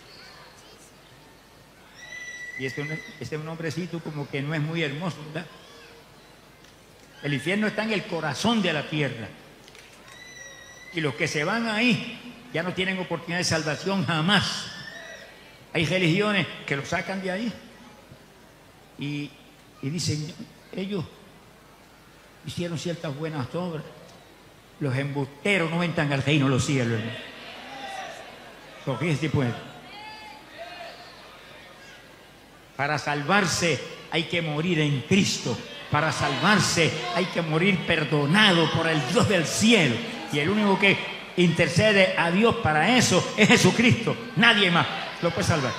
Y este, este es un hombrecito como que no es muy hermoso, ¿verdad? El infierno está en el corazón de la tierra. Y los que se van ahí ya no tienen oportunidad de salvación jamás. Hay religiones que lo sacan de ahí. Y, y dicen: ellos hicieron ciertas buenas obras. Los embusteros no entran al reino de los cielos. Fíjense pues. Para salvarse hay que morir en Cristo. Para salvarse hay que morir perdonado por el Dios del cielo. Y el único que intercede a Dios para eso es Jesucristo. Nadie más lo puede salvar.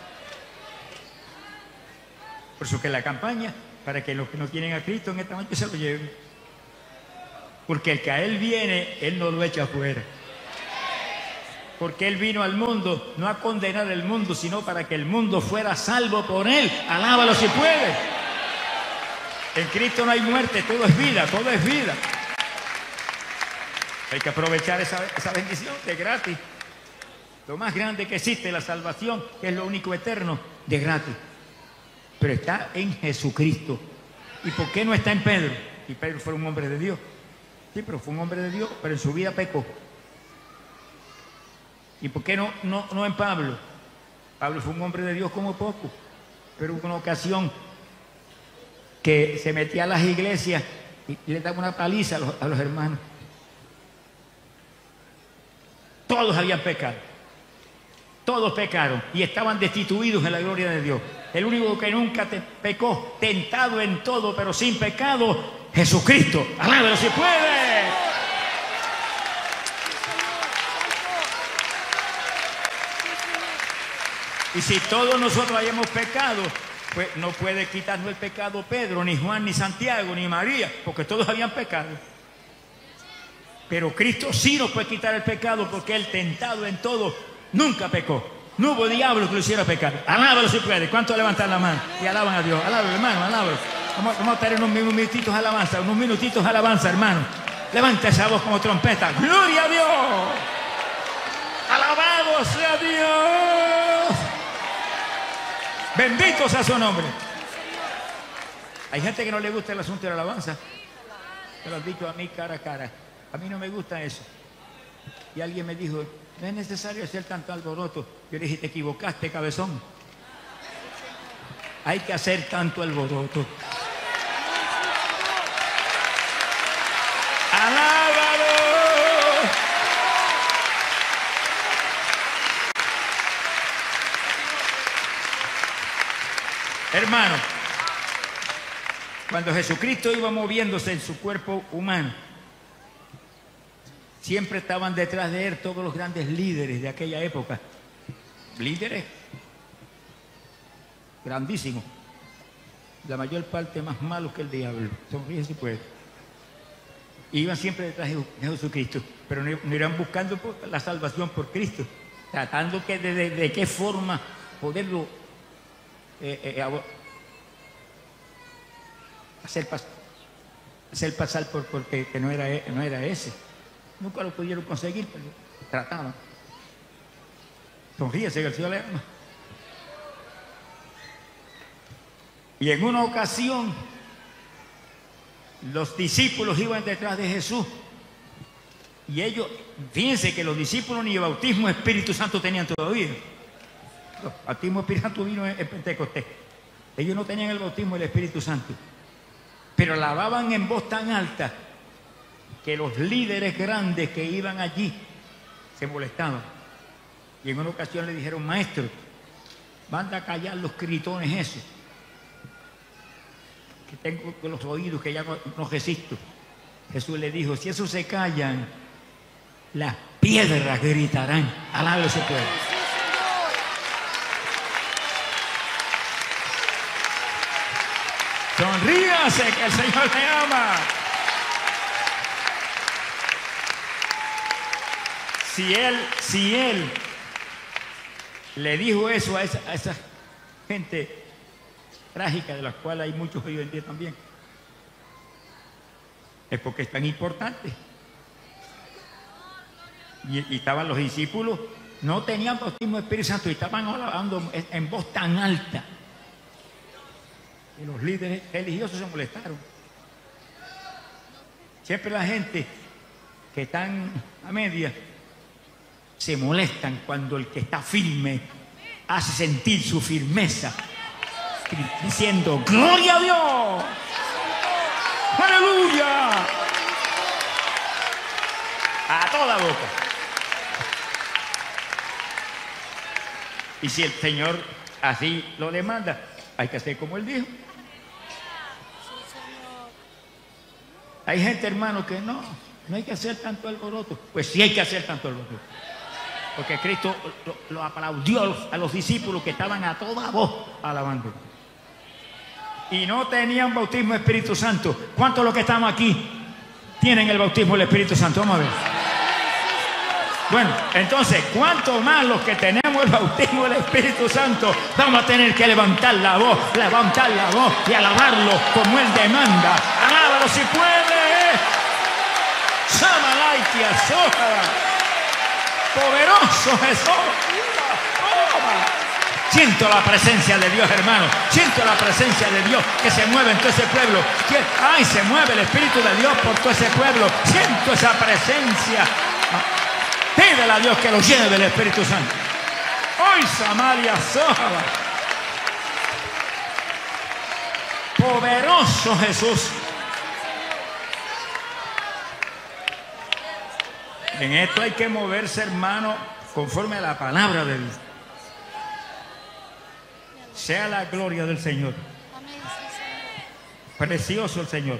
Por eso que la campaña, para que los que no tienen a Cristo en esta noche se lo lleven. Porque el que a Él viene, Él no lo echa afuera. Porque Él vino al mundo, no a condenar el mundo, sino para que el mundo fuera salvo por Él. Alábalo si puede. En Cristo no hay muerte, todo es vida, todo es vida. Hay que aprovechar esa, esa bendición de gratis. Lo más grande que existe, la salvación, que es lo único eterno, de gratis. Pero está en Jesucristo. ¿Y por qué no está en Pedro? Y Pedro fue un hombre de Dios. Sí, pero fue un hombre de Dios, pero en su vida pecó. ¿Y por qué no, no, no en Pablo? Pablo fue un hombre de Dios como poco. Pero hubo una ocasión que se metía a las iglesias y le daba una paliza a los, a los hermanos. Todos habían pecado. Todos pecaron y estaban destituidos en la gloria de Dios. El único que nunca te pecó, tentado en todo, pero sin pecado, Jesucristo. ¡Alábalo si puede! Y si todos nosotros hayamos pecado, pues no puede quitarnos el pecado Pedro, ni Juan, ni Santiago, ni María, porque todos habían pecado. Pero Cristo sí nos puede quitar el pecado, porque Él, tentado en todo, nunca pecó. No hubo diablo que lo hiciera pecar. Alábalo si puede. ¿Cuántos levantan la mano y alaban a Dios? Alábalo, hermano, alábalo. Vamos, vamos a tener unos minutitos de alabanza, unos minutitos de alabanza, hermano. Levanta esa voz como trompeta. ¡Gloria a Dios! ¡Alabado sea Dios! Bendito sea su nombre. Hay gente que no le gusta el asunto de la alabanza. Me lo han dicho a mí cara a cara. A mí no me gusta eso. Y alguien me dijo, no es necesario hacer tanto alboroto. Yo le dije, te equivocaste, cabezón. Hay que hacer tanto alboroto. ¡Alábalo! Hermano, cuando Jesucristo iba moviéndose en su cuerpo humano, siempre estaban detrás de él todos los grandes líderes de aquella época. Líderes grandísimos. La mayor parte más malos que el diablo. Sonríe si puede. Iban siempre detrás de Jesucristo, pero no, no iban buscando la salvación por Cristo, tratando que de, de, de qué forma poderlo eh, eh, hacer, pas, hacer pasar por porque que no era, no era ese. Nunca lo pudieron conseguir, pero trataban. Sonríese que el Señor le ama. Y en una ocasión, los discípulos iban detrás de Jesús. Y ellos, fíjense que los discípulos ni el bautismo Espíritu Santo tenían todavía. El bautismo Espíritu Santo vino en Pentecostés. Ellos no tenían el bautismo del Espíritu Santo. Pero alababan en voz tan alta que los líderes grandes que iban allí se molestaban. Y en una ocasión le dijeron, maestro, manda a callar los gritones esos, que tengo con los oídos que ya no, no resisto. Jesús le dijo, si esos se callan, las piedras gritarán. Alábalo se puede. Sonríase que el Señor te ama. Si él, si él le dijo eso a esa, a esa gente trágica, de las cuales hay muchos hoy en día también, es porque es tan importante. Y, y estaban los discípulos, no tenían bautismo de Espíritu Santo y estaban hablando en, en voz tan alta. Y los líderes religiosos se molestaron. Siempre la gente que están a media se molestan cuando el que está firme hace sentir su firmeza, diciendo, ¡gloria a Dios! ¡Aleluya! A toda boca. Y si el Señor así lo demanda, hay que hacer como Él dijo. Hay gente, hermano, que no, no hay que hacer tanto alboroto. Pues sí hay que hacer tanto alboroto. Porque Cristo lo, lo aplaudió a los, a los discípulos que estaban a toda voz alabando. Y no tenían bautismo de Espíritu Santo. ¿Cuántos de los que estamos aquí tienen el bautismo del Espíritu Santo? Vamos a ver. Bueno, entonces, ¿cuántos más los que tenemos el bautismo del Espíritu Santo vamos a tener que levantar la voz, levantar la voz y alabarlo como Él demanda? ¡Alábalo si puede! ¡Samalaitia, soja! ¡Poderoso Jesús! Siento la presencia de Dios, hermano. Siento la presencia de Dios que se mueve en todo ese pueblo. ¡Ay, se mueve el Espíritu de Dios por todo ese pueblo! Siento esa presencia. Pídele a Dios que lo llene del Espíritu Santo. ¡Hoy, Samaria Soja! Poderoso Jesús. En esto hay que moverse, hermano, conforme a la palabra de Dios. Sea la gloria del Señor. Precioso el Señor.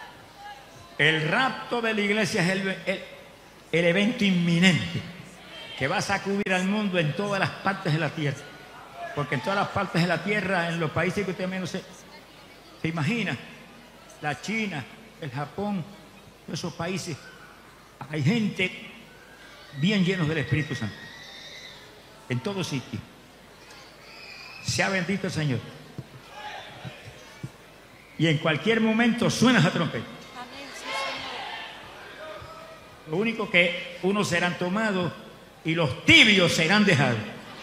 El rapto de la iglesia es el, el, el evento inminente. que va a sacudir al mundo en todas las partes de la tierra. Porque en todas las partes de la tierra, en los países que usted menos se, se imagina, la China, el Japón, todos esos países, hay gente bien llenos del Espíritu Santo. En todo sitio. Sea bendito el Señor. Y en cualquier momento suena esa trompeta. Lo único que unos serán tomados y los tibios serán dejados.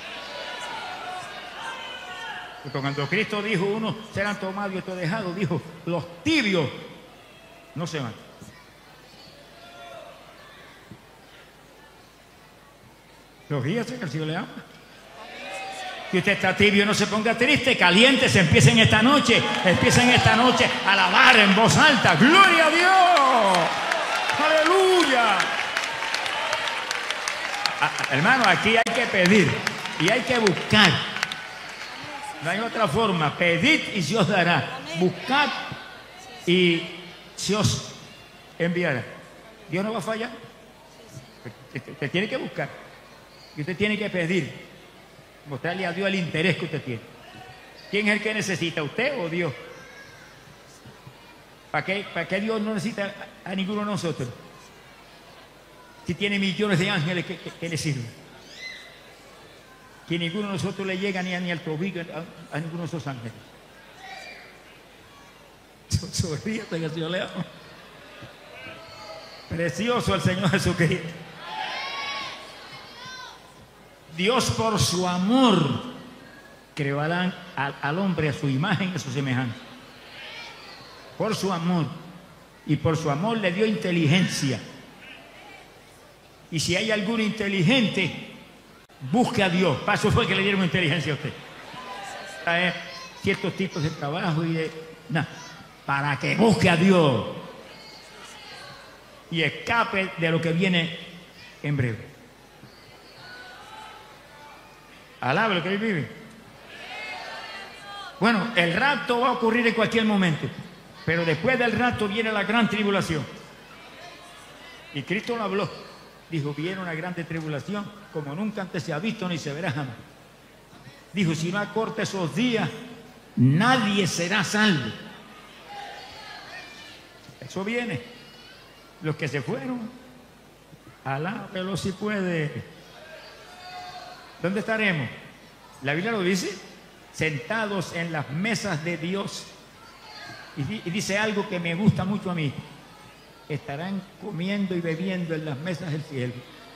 Porque cuando Cristo dijo unos serán tomados y otros dejados, dijo los tibios no se van. Los días que el Señor le ama. Si usted está tibio, no se ponga triste, caliente, se empiecen esta noche, empiecen esta noche a alabar en voz alta. ¡Gloria a Dios! ¡Aleluya! Ah, hermano, aquí hay que pedir y hay que buscar. No hay otra forma. Pedid y se os dará. Buscad y se os enviará. Dios no va a fallar. Usted tiene que buscar. Y usted tiene que pedir. Mostrarle a Dios el interés que usted tiene. ¿Quién es el que necesita? ¿Usted o Dios? ¿Para qué, para qué Dios no necesita a ninguno de nosotros? Si tiene millones de ángeles que, que, que le sirven. Que ninguno de nosotros le llega ni, a, ni al tobillo a, a ninguno de esos ángeles. Sonríete que el Señor le ama. Precioso el Señor Jesucristo. Dios por su amor creó al, al hombre a su imagen y a su semejanza. Por su amor. Y por su amor le dio inteligencia. Y si hay algún inteligente, busque a Dios. Para eso fue que le dieron inteligencia a usted. Para ciertos tipos de trabajo y de... No, para que busque a Dios. Y escape de lo que viene en breve. Alaba lo que él vive. Bueno, el rapto va a ocurrir en cualquier momento. Pero después del rapto viene la gran tribulación. Y Cristo lo habló. Dijo, viene una grande tribulación como nunca antes se ha visto ni se verá jamás. Dijo, si no acorta esos días, nadie será salvo. Eso viene. Los que se fueron, alábelo si puede. ¿Dónde estaremos? La Biblia lo dice, sentados en las mesas de Dios. Y, di, y dice algo que me gusta mucho a mí. Estarán comiendo y bebiendo en las mesas del cielo.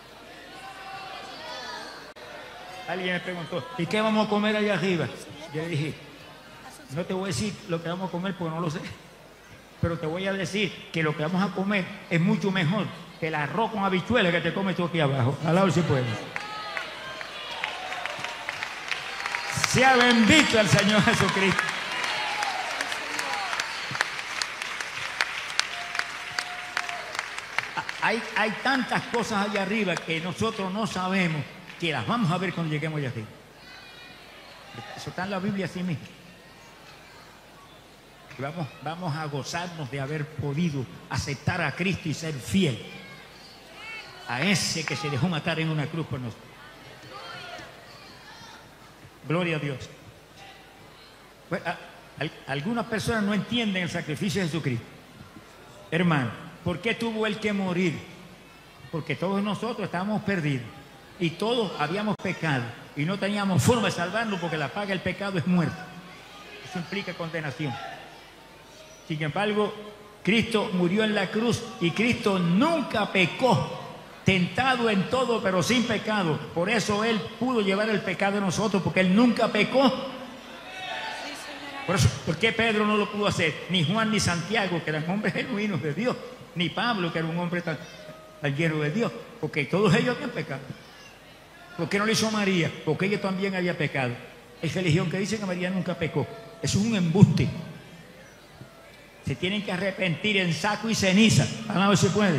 Alguien me preguntó, ¿y qué vamos a comer allá arriba? Yo le dije, no te voy a decir lo que vamos a comer porque no lo sé. Pero te voy a decir que lo que vamos a comer es mucho mejor que el arroz con habichuelas que te comes tú aquí abajo. Al lado si puedes. Sea bendito el Señor Jesucristo. Hay, hay tantas cosas allá arriba que nosotros no sabemos que las vamos a ver cuando lleguemos allá arriba. Eso está en la Biblia así mismo. Vamos, vamos a gozarnos de haber podido aceptar a Cristo y ser fiel a ese que se dejó matar en una cruz por nosotros. Gloria a Dios. Bueno, a, a, algunas personas no entienden el sacrificio de Jesucristo. Hermano, ¿por qué tuvo él que morir? Porque todos nosotros estábamos perdidos y todos habíamos pecado y no teníamos forma de salvarnos porque la paga del pecado es muerte. Eso implica condenación. Sin embargo, Cristo murió en la cruz y Cristo nunca pecó. Tentado en todo, pero sin pecado. Por eso Él pudo llevar el pecado de nosotros, porque Él nunca pecó. Por eso, ¿por qué Pedro no lo pudo hacer? Ni Juan ni Santiago, que eran hombres genuinos de Dios. Ni Pablo, que era un hombre tan, tan lleno de Dios. Porque todos ellos habían pecado. ¿Por qué no lo hizo María? Porque ella también había pecado. Hay religión que dice que María nunca pecó. Eso es un embuste. Se tienen que arrepentir en saco y ceniza. A ver si puede.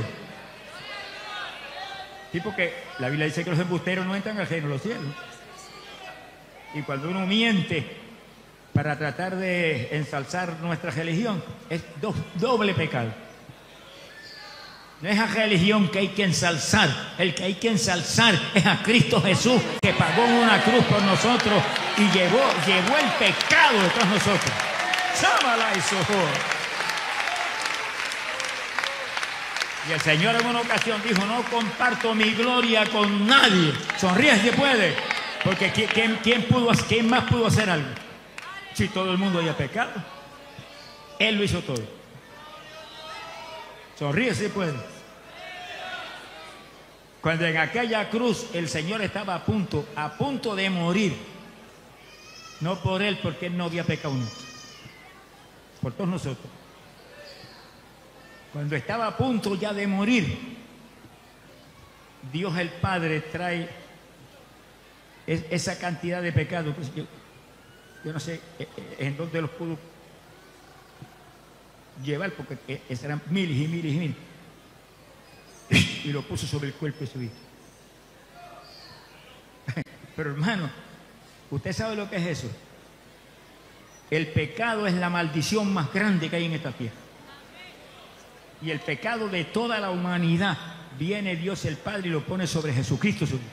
Sí, porque la Biblia dice que los embusteros no entran al reino de los cielos. Y cuando uno miente para tratar de ensalzar nuestra religión, es do, doble pecado. No es a religión que hay que ensalzar. El que hay que ensalzar es a Cristo Jesús, que pagó en una cruz por nosotros y llevó, llevó el pecado de todos nosotros. ¡Sámala y sojo! Y el Señor en una ocasión dijo: no comparto mi gloria con nadie. Sonríe si puede. Porque ¿quién, quién, pudo, ¿quién más pudo hacer algo? Si todo el mundo había pecado. Él lo hizo todo. Sonríe si puede. Cuando en aquella cruz el Señor estaba a punto, a punto de morir. No por Él, porque Él no había pecado nunca. Por todos nosotros. Cuando estaba a punto ya de morir, Dios el Padre trae es, esa cantidad de pecados. Pues yo, yo no sé en dónde los pudo llevar, porque eran miles y miles y miles. Y lo puso sobre el cuerpo de su hijo. Pero hermano, ¿usted sabe lo que es eso? El pecado es la maldición más grande que hay en esta tierra. Y el pecado de toda la humanidad, viene Dios el Padre y lo pone sobre Jesucristo, su hijo.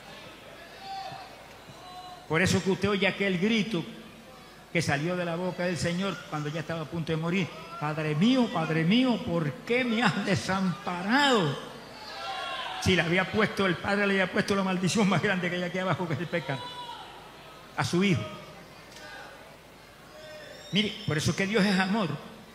Por eso que usted oye aquel grito que salió de la boca del Señor cuando ya estaba a punto de morir: Padre mío, Padre mío, ¿por qué me has desamparado? Si le había puesto, el Padre le había puesto la maldición más grande que hay aquí abajo, que es el pecado, a su hijo. Mire, por eso es que Dios es amor.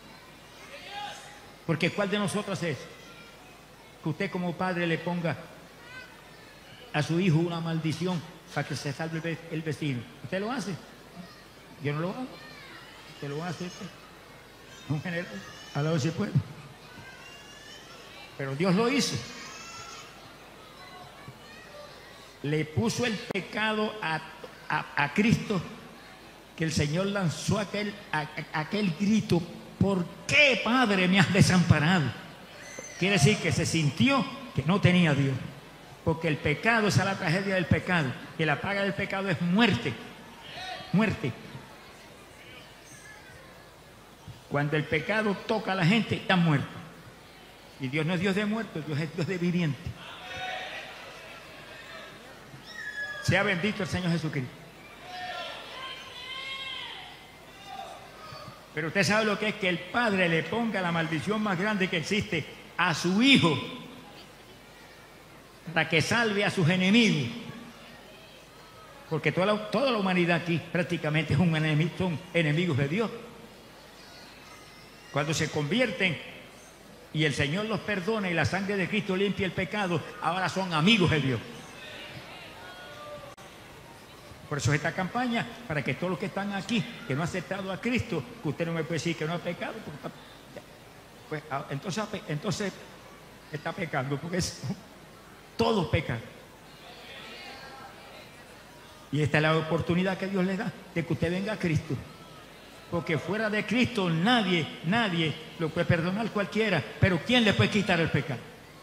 Porque ¿cuál de nosotros es que usted como padre le ponga a su hijo una maldición para que se salve el vecino? ¿Usted lo hace? Yo no lo hago. ¿Usted lo hace? Un general, a la vez se puede. Pero Dios lo hizo. Le puso el pecado a, a, a Cristo, que el Señor lanzó aquel, a, a, aquel grito: ¿por qué, Padre, me has desamparado? Quiere decir que se sintió que no tenía a Dios. Porque el pecado, esa es la tragedia del pecado, que la paga del pecado es muerte. Muerte. Cuando el pecado toca a la gente, está muerto. Y Dios no es Dios de muertos, Dios es Dios de viviente. Sea bendito el Señor Jesucristo. Pero usted sabe lo que es que el Padre le ponga la maldición más grande que existe a su Hijo, para que salve a sus enemigos. Porque toda la, toda la humanidad aquí prácticamente es un enemigo, son enemigos de Dios. Cuando se convierten y el Señor los perdona y la sangre de Cristo limpia el pecado, ahora son amigos de Dios. Por eso es esta campaña, para que todos los que están aquí, que no han aceptado a Cristo, que usted no me puede decir que no ha pecado, porque está, pues, entonces, entonces está pecando, porque es, todos pecan. Y esta es la oportunidad que Dios le da, de que usted venga a Cristo. Porque fuera de Cristo nadie, nadie lo puede perdonar, cualquiera, pero ¿quién le puede quitar el pecado?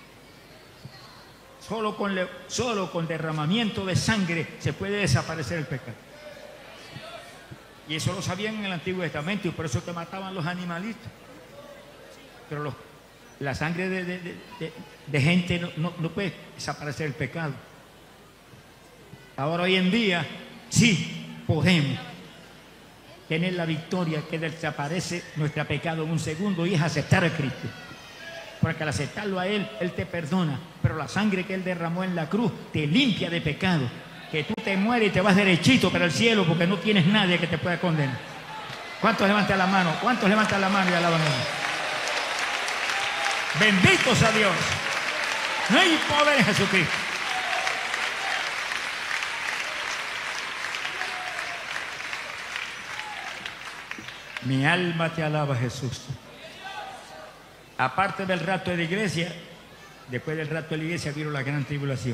Solo con, le, solo con derramamiento de sangre se puede desaparecer el pecado. Y eso lo sabían en el Antiguo Testamento, y por eso que mataban los animalitos. Pero los, la sangre de, de, de, de, de gente no, no, no puede desaparecer el pecado. Ahora, hoy en día, sí podemos tener la victoria, que desaparece nuestro pecado en un segundo, y es aceptar a Cristo. Porque al aceptarlo a Él, Él te perdona. Pero la sangre que Él derramó en la cruz te limpia de pecado. Que tú te mueres y te vas derechito para el cielo, porque no tienes nadie que te pueda condenar. ¿Cuántos levantan la mano? ¿Cuántos levantan la mano y alaban a Dios? Benditos a Dios. No hay poder en Jesucristo. Mi alma te alaba, Jesús. Aparte del rato de la iglesia, después del rato de la iglesia vino la gran tribulación.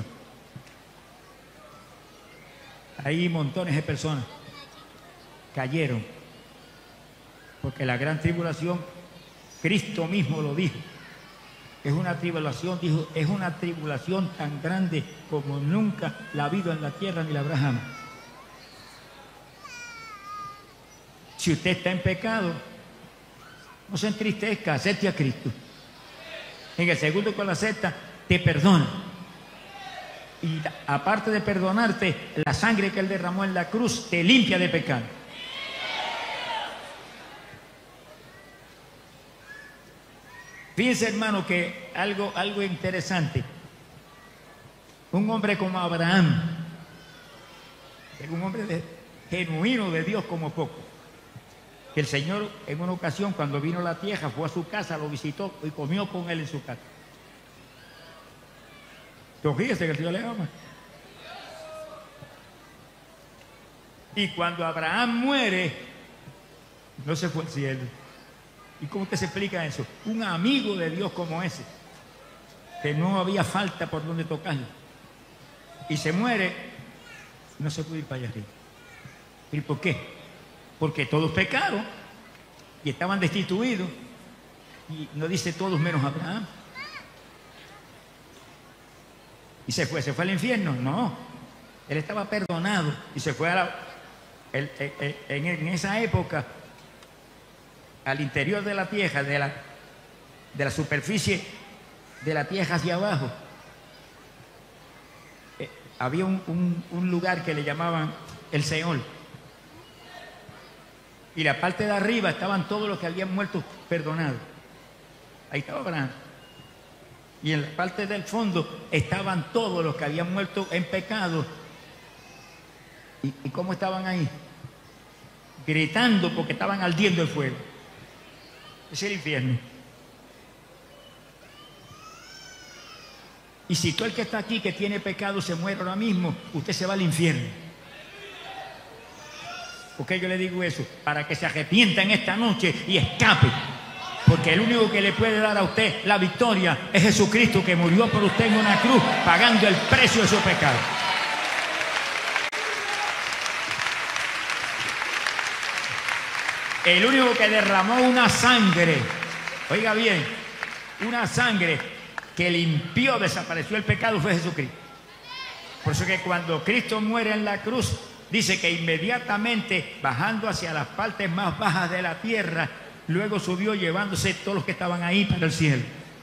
Ahí montones de personas cayeron, porque la gran tribulación, Cristo mismo lo dijo, es una tribulación, dijo, es una tribulación tan grande como nunca la ha habido en la tierra ni la habrá jamás. Si usted está en pecado, no se entristezca, acepte a Cristo. En el segundo que lo acepta, te perdona. Y aparte de perdonarte, la sangre que Él derramó en la cruz te limpia de pecado. Fíjense, hermano, que algo, algo interesante. Un hombre como Abraham, un hombre de, genuino de Dios como poco. Que el Señor en una ocasión, cuando vino a la tierra, fue a su casa, lo visitó y comió con él en su casa. Entonces, fíjese que el Señor le ama. Y cuando Abraham muere, no se fue al cielo. ¿Y cómo que se explica eso? Un amigo de Dios como ese, que no había falta por donde tocarlo, y se muere, no se puede ir para allá arriba. ¿Y por qué? Porque todos pecaron y estaban destituidos, y no dice todos menos Abraham. ¿Y se fue? ¿Se fue al infierno? No. Él estaba perdonado y se fue a la... El, el, el, en, en esa época, al interior de la tierra, de la, de la superficie de la tierra hacia abajo, eh, había un, un, un lugar que le llamaban el Seol. Y la parte de arriba estaban todos los que habían muerto perdonados. Ahí estaba Abraham. Y en la parte del fondo estaban todos los que habían muerto en pecado. ¿Y, y cómo estaban ahí? Gritando porque estaban ardiendo el fuego. Es el infierno. Y si todo el que está aquí que tiene pecado se muere ahora mismo, usted se va al infierno. ¿Por qué yo le digo eso? Para que se arrepienta en esta noche y escape. Porque el único que le puede dar a usted la victoria es Jesucristo, que murió por usted en una cruz, pagando el precio de su pecado. El único que derramó una sangre, oiga bien, una sangre que limpió, desapareció el pecado, fue Jesucristo. Por eso que cuando Cristo muere en la cruz, dice que inmediatamente, bajando hacia las partes más bajas de la tierra, luego subió llevándose todos los que estaban ahí para el cielo.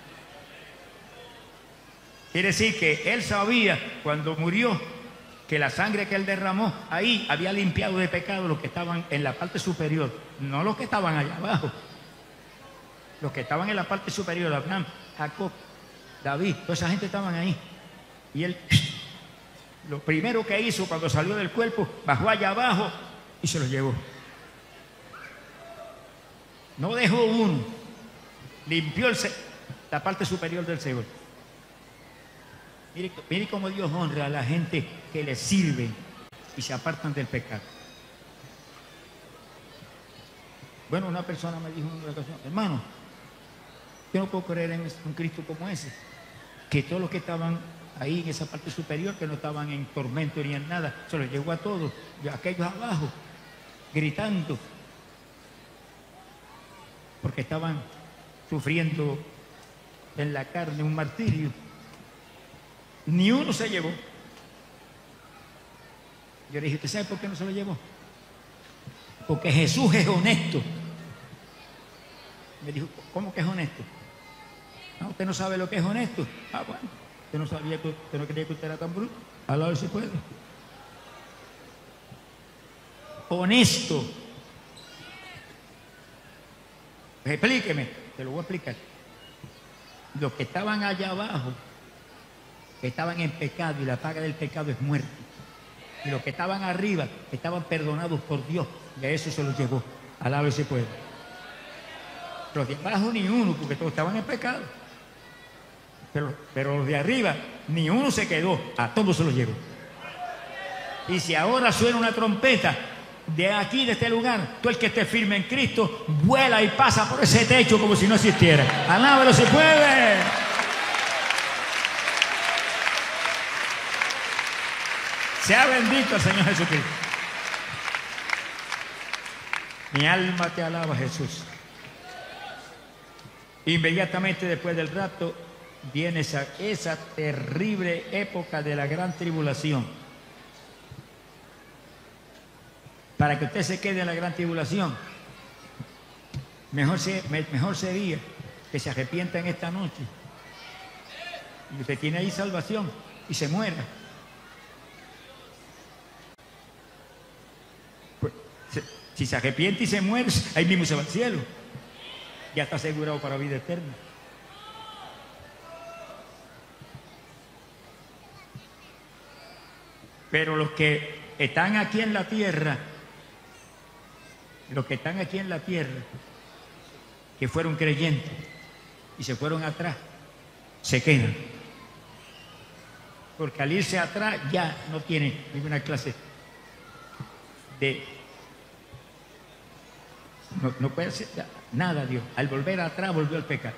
Quiere decir que Él sabía cuando murió que la sangre que Él derramó ahí había limpiado de pecado los que estaban en la parte superior, no los que estaban allá abajo. Los que estaban en la parte superior, Abraham, Jacob, David, toda esa gente estaban ahí. Y Él, lo primero que hizo cuando salió del cuerpo, bajó allá abajo y se los llevó. No dejó uno, limpió el, la parte superior del Seol. Mire, mire cómo Dios honra a la gente que le sirve y se apartan del pecado. Bueno, una persona me dijo en una ocasión, hermano, yo no puedo creer en un Cristo como ese, que todos los que estaban ahí en esa parte superior, que no estaban en tormento ni en nada, se los llevó a todos, y a aquellos abajo, gritando, porque estaban sufriendo en la carne un martirio. Ni uno se llevó. Yo le dije, ¿usted sabe por qué no se lo llevó? Porque Jesús es honesto. Me dijo, ¿cómo que es honesto? No, usted no sabe lo que es honesto. Ah, bueno, usted no sabía que usted no creía que usted era tan bruto. A la hora se puede. Honesto. Pues explíqueme, te lo voy a explicar. Los que estaban allá abajo, que estaban en pecado, y la paga del pecado es muerte. Y los que estaban arriba, estaban perdonados por Dios, y a eso se los llevó. Alaba ese pueblo. Los de abajo ni uno, porque todos estaban en pecado. Pero, pero los de arriba, ni uno se quedó, a todos se los llevó. Y si ahora suena una trompeta, de aquí, de este lugar, tú el que esté firme en Cristo, vuela y pasa por ese techo como si no existiera. Alábalo si puede. Sea bendito el Señor Jesucristo. Mi alma te alaba, Jesús. Inmediatamente después del rapto viene esa, esa terrible época de la gran tribulación. Para que usted se quede en la gran tribulación, mejor, se, mejor sería que se arrepienta en esta noche y usted tiene ahí salvación y se muera, pues, se, si se arrepiente y se muere, ahí mismo se va al cielo, ya está asegurado para vida eterna. Pero los que están aquí en la tierra, los que están aquí en la tierra, que fueron creyentes y se fueron atrás, se quedan. Porque al irse atrás ya no tienen ninguna clase de... No, no puede hacer nada Dios. Al volver atrás volvió al pecado.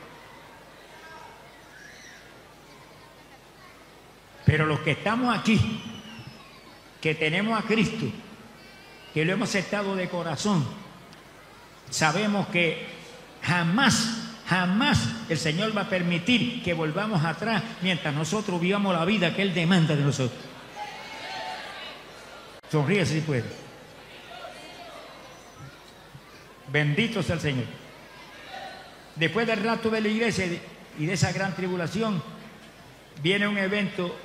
Pero los que estamos aquí, que tenemos a Cristo, que lo hemos aceptado de corazón, sabemos que jamás, jamás el Señor va a permitir que volvamos atrás mientras nosotros vivamos la vida que Él demanda de nosotros. Sonríese si puede. Bendito sea el Señor. Después del rato de la iglesia y de esa gran tribulación, viene un evento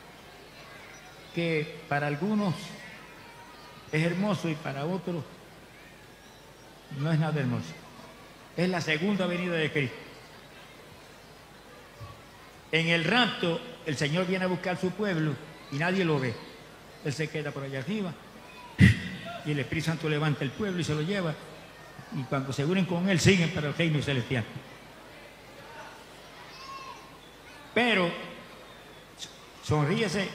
que para algunos es hermoso y para otros no es nada hermoso. Es la segunda venida de Cristo. En el rapto, el Señor viene a buscar su pueblo y nadie lo ve. Él se queda por allá arriba y el Espíritu Santo levanta el pueblo y se lo lleva. Y cuando se unen con Él, siguen para el reino celestial. Pero, sonríese,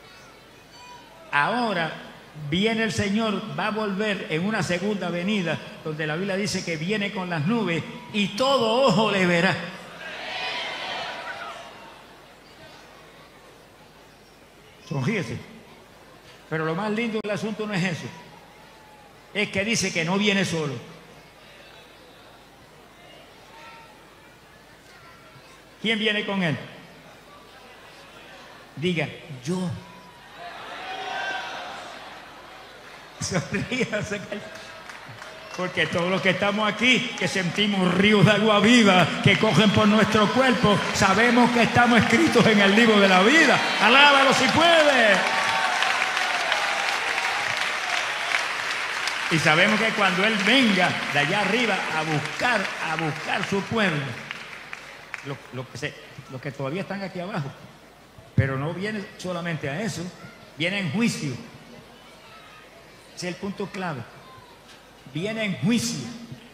ahora viene el Señor, va a volver en una segunda venida, donde la Biblia dice que viene con las nubes y todo ojo le verá. Sonríese. Pero lo más lindo del asunto no es eso. Es que dice que no viene solo. ¿Quién viene con Él? Diga, yo. Sonríase. Porque todos los que estamos aquí, que sentimos ríos de agua viva que cogen por nuestro cuerpo, sabemos que estamos escritos en el libro de la vida. Alábalo si puede. Y sabemos que cuando Él venga de allá arriba a buscar, a buscar su pueblo, Lo, lo, que se, los que todavía están aquí abajo, pero no viene solamente a eso, viene en juicio. Ese es el punto clave. Viene en juicio.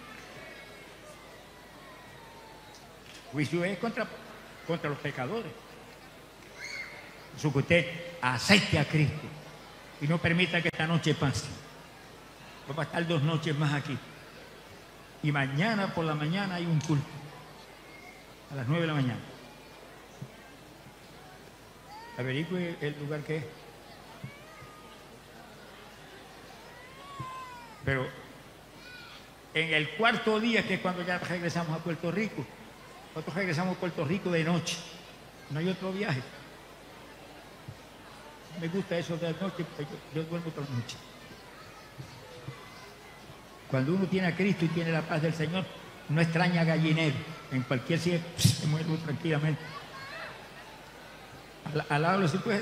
Juicio es contra, contra los pecadores. Eso que usted acepte a Cristo y no permita que esta noche pase. Va a estar dos noches más aquí. Y mañana por la mañana hay un culto. A las nueve de la mañana. Averigüe el lugar que es. Pero en el cuarto día, que es cuando ya regresamos a Puerto Rico, nosotros regresamos a Puerto Rico de noche. No hay otro viaje. Me gusta eso de la noche, porque yo, yo duermo toda la noche. Cuando uno tiene a Cristo y tiene la paz del Señor, no extraña gallinero. En cualquier sitio se muere tranquilamente. Al, al hablo si puede.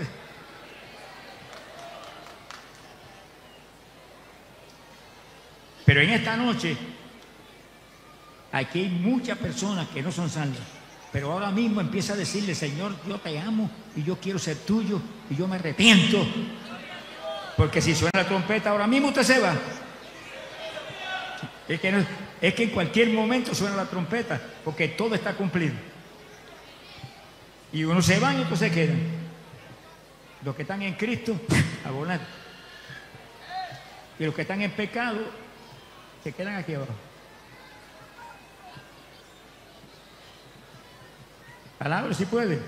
Pero en esta noche, aquí hay muchas personas que no son salvas. Pero ahora mismo empieza a decirle, Señor, yo te amo y yo quiero ser tuyo y yo me arrepiento. Porque si suena la trompeta, ahora mismo usted se va. Es que, no, es que en cualquier momento suena la trompeta, porque todo está cumplido. Y unos se van y otros se quedan. Los que están en Cristo, a volar. Y los que están en pecado, se quedan aquí abajo. Palabra si puede.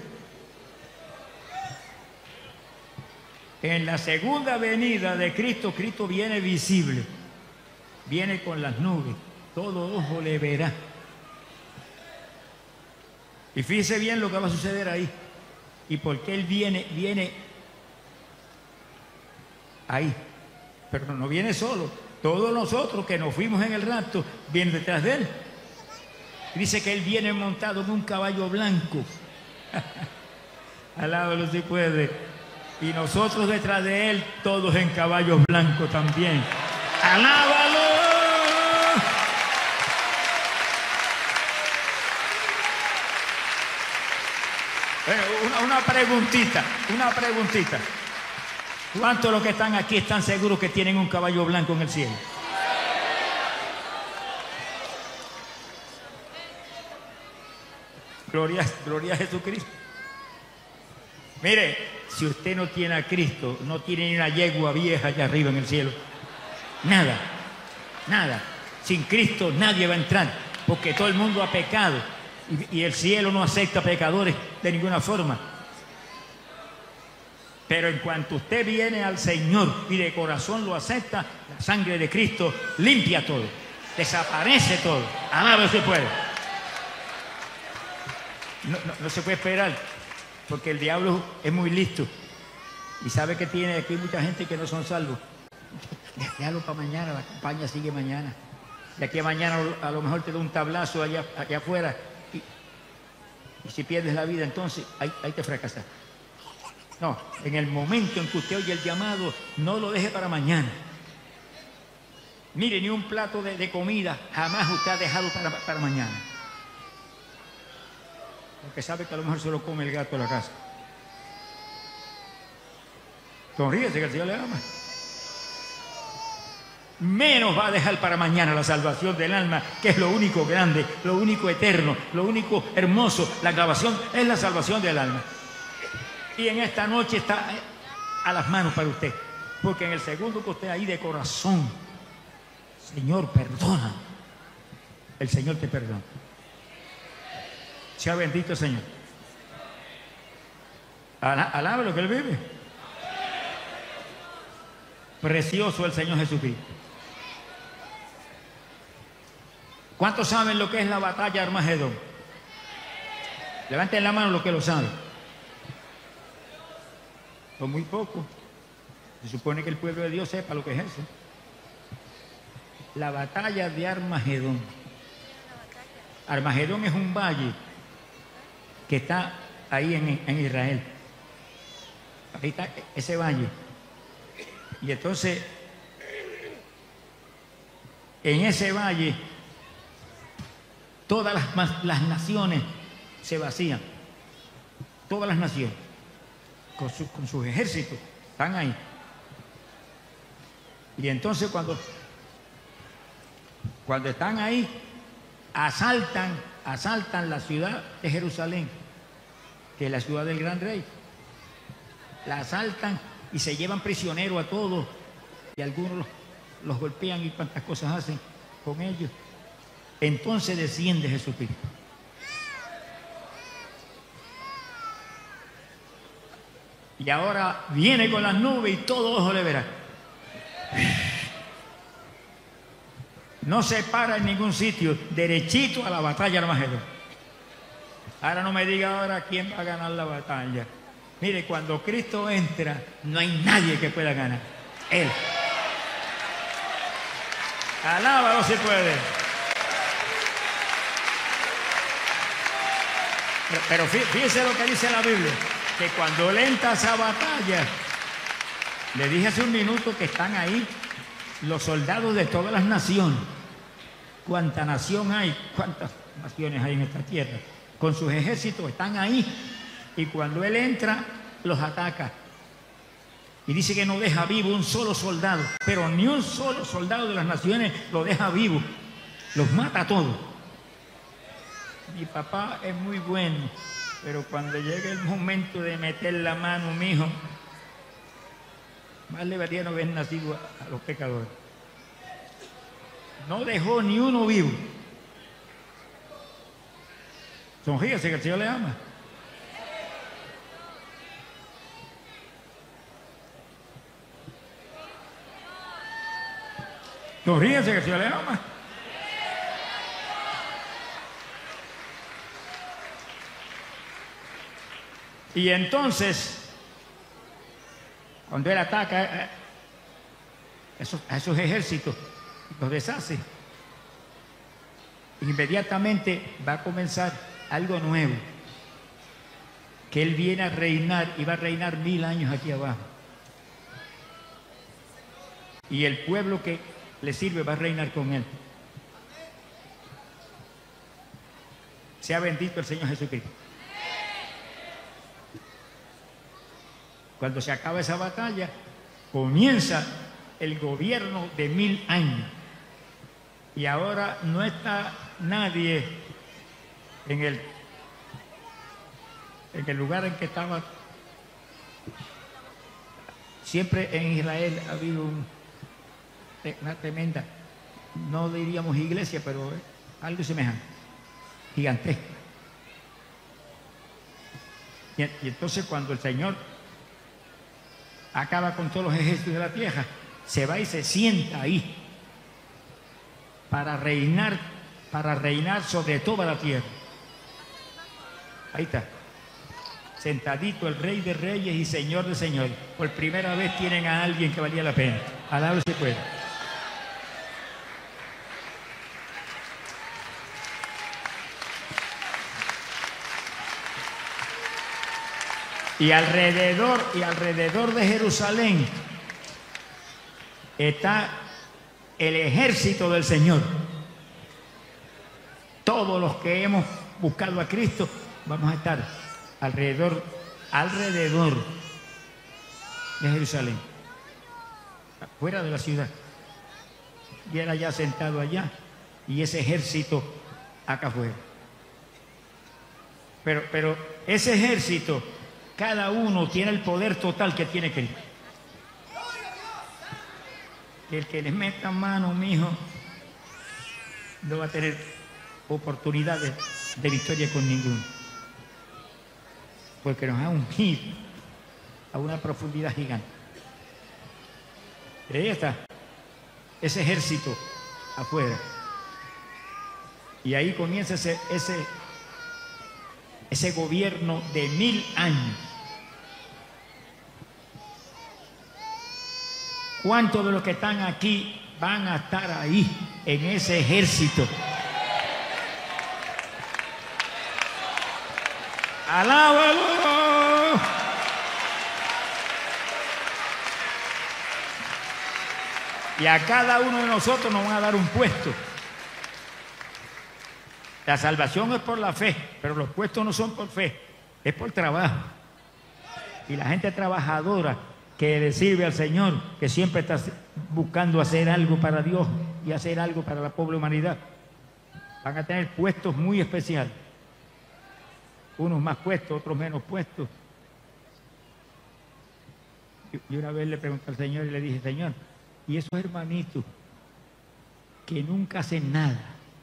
En la segunda venida de Cristo, Cristo viene visible. Viene con las nubes, todo ojo le verá. Y fíjese bien lo que va a suceder ahí. Y porque Él viene, viene ahí. Pero no viene solo. Todos nosotros que nos fuimos en el rapto, vienen detrás de Él. Dice que Él viene montado en un caballo blanco. Alábalo si puede. Y nosotros detrás de él, todos en caballos blancos también. ¡Alábalo! Eh, una, una preguntita, una preguntita. ¿Cuántos de los que están aquí están seguros que tienen un caballo blanco en el cielo? Gloria, gloria a Jesucristo. Mire, si usted no tiene a Cristo, no tiene ni una yegua vieja allá arriba en el cielo. Nada, nada. Sin Cristo nadie va a entrar, porque todo el mundo ha pecado y, y el cielo no acepta pecadores de ninguna forma. Pero en cuanto usted viene al Señor y de corazón lo acepta, la sangre de Cristo limpia todo, desaparece todo. Alaba si puede. No, no, no se puede esperar, porque el diablo es muy listo y sabe que tiene aquí mucha gente que no son salvos. Déjalo para mañana, la campaña sigue mañana. De aquí a mañana a lo mejor te da un tablazo allá, allá afuera y, y si pierdes la vida, entonces ahí, ahí te fracasas. No, en el momento en que usted oye el llamado, no lo deje para mañana. Mire, ni un plato de, de comida jamás usted ha dejado para, para mañana. Porque sabe que a lo mejor se lo come el gato de la casa. Sonríese que el Señor le ama. Menos va a dejar para mañana la salvación del alma, que es lo único grande, lo único eterno, lo único hermoso. La salvación es la salvación del alma. Y en esta noche está a las manos para usted. Porque en el segundo que usted ahí de corazón, Señor, perdona. El Señor te perdona. Sea bendito el Señor. Alaba lo que Él vive. Precioso el Señor Jesucristo. ¿Cuántos saben lo que es la batalla de Armagedón? Levanten la mano los que lo saben. Son muy pocos. Se supone que el pueblo de Dios sepa lo que es eso. La batalla de Armagedón. Armagedón es un valle que está ahí en, en Israel. Ahí está ese valle. Y entonces, en ese valle, todas las, las naciones se vacían. Todas las naciones. Con, su, con sus ejércitos, están ahí. Y entonces cuando, cuando están ahí, asaltan, asaltan la ciudad de Jerusalén, que es la ciudad del gran rey. La asaltan y se llevan prisioneros a todos, y algunos los, los golpean y cuantas cosas hacen con ellos. Entonces desciende Jesucristo. Y ahora viene con las nubes y todo ojo le verá. No se para en ningún sitio, derechito a la batalla de Armagedón. Ahora no me diga ahora quién va a ganar la batalla. Mire, cuando Cristo entra, no hay nadie que pueda ganar. Él. Alábalo si puede. Pero, pero fíjese lo que dice la Biblia. Que cuando él entra a esa batalla, le dije hace un minuto que están ahí los soldados de todas las naciones. ¿Cuánta nación hay? ¿Cuántas naciones hay en esta tierra? Con sus ejércitos están ahí. Y cuando él entra, los ataca. Y dice que no deja vivo un solo soldado. Pero ni un solo soldado de las naciones lo deja vivo. Los mata a todos. Mi papá es muy bueno. Pero cuando llegue el momento de meter la mano, mijo, más le valía no haber nacido a, a los pecadores. No dejó ni uno vivo. Sonríese que el Señor le ama. Sonríese que el Señor le ama. Y entonces, cuando él ataca a esos, a esos ejércitos, los deshace, inmediatamente va a comenzar algo nuevo. que Él viene a reinar y va a reinar mil años aquí abajo. Y el pueblo que le sirve va a reinar con Él. Sea bendito el Señor Jesucristo. Cuando se acaba esa batalla, comienza el gobierno de mil años. Y ahora no está nadie en el, en el lugar en que estaba. Siempre en Israel ha habido un, una tremenda, no diríamos iglesia, pero es algo semejante, gigantesca. Y, y entonces cuando el Señor acaba con todos los ejércitos de la tierra, se va y se sienta ahí para reinar, para reinar sobre toda la tierra. Ahí está, sentadito el Rey de Reyes y Señor de Señores. Por primera vez tienen a alguien que valía la pena. Alábalo si puede. Y alrededor, y alrededor de Jerusalén está el ejército del Señor. Todos los que hemos buscado a Cristo vamos a estar alrededor, alrededor de Jerusalén, fuera de la ciudad. Y él allá sentado allá y ese ejército acá afuera. Pero, pero ese ejército, cada uno tiene el poder total que tiene Cristo. El que les meta mano, mijo, no va a tener oportunidades de victoria con ninguno. Porque nos ha unido a una profundidad gigante. Y ahí está, ese ejército afuera. Y ahí comienza ese, ese, ese gobierno de mil años. ¿Cuántos de los que están aquí van a estar ahí, en ese ejército? ¡Alábalo! Y a cada uno de nosotros nos van a dar un puesto. La salvación es por la fe, pero los puestos no son por fe, es por trabajo. Y la gente trabajadora que le sirve al Señor, que siempre está buscando hacer algo para Dios y hacer algo para la pobre humanidad, van a tener puestos muy especiales. Unos más puestos, otros menos puestos. Y una vez le pregunté al Señor y le dije, Señor, ¿y esos hermanitos que nunca hacen nada?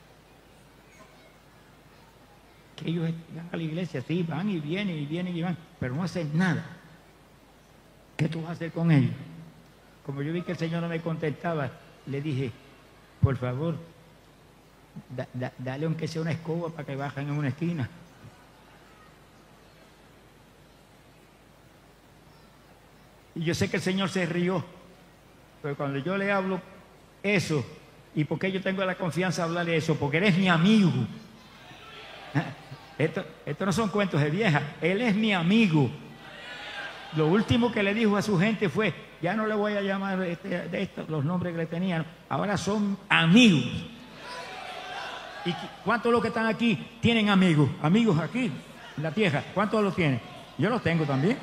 Que ellos van a la iglesia, sí, van y vienen y vienen y van, pero no hacen nada. ¿Qué tú vas a hacer con ellos? Como yo vi que el Señor no me contestaba, le dije, por favor, da, da, dale aunque sea una escoba para que bajen en una esquina. Y yo sé que el Señor se rió, pero cuando yo le hablo eso, ¿y por qué yo tengo la confianza de hablarle eso? Porque eres mi amigo. Esto, esto no son cuentos de vieja, él es mi amigo. Lo último que le dijo a su gente fue, ya no le voy a llamar este, de estos, los nombres que le tenían, ahora son amigos. ¿Y cuántos de los que están aquí tienen amigos? Amigos aquí, en la tierra. ¿Cuántos los tienen? Yo los tengo también.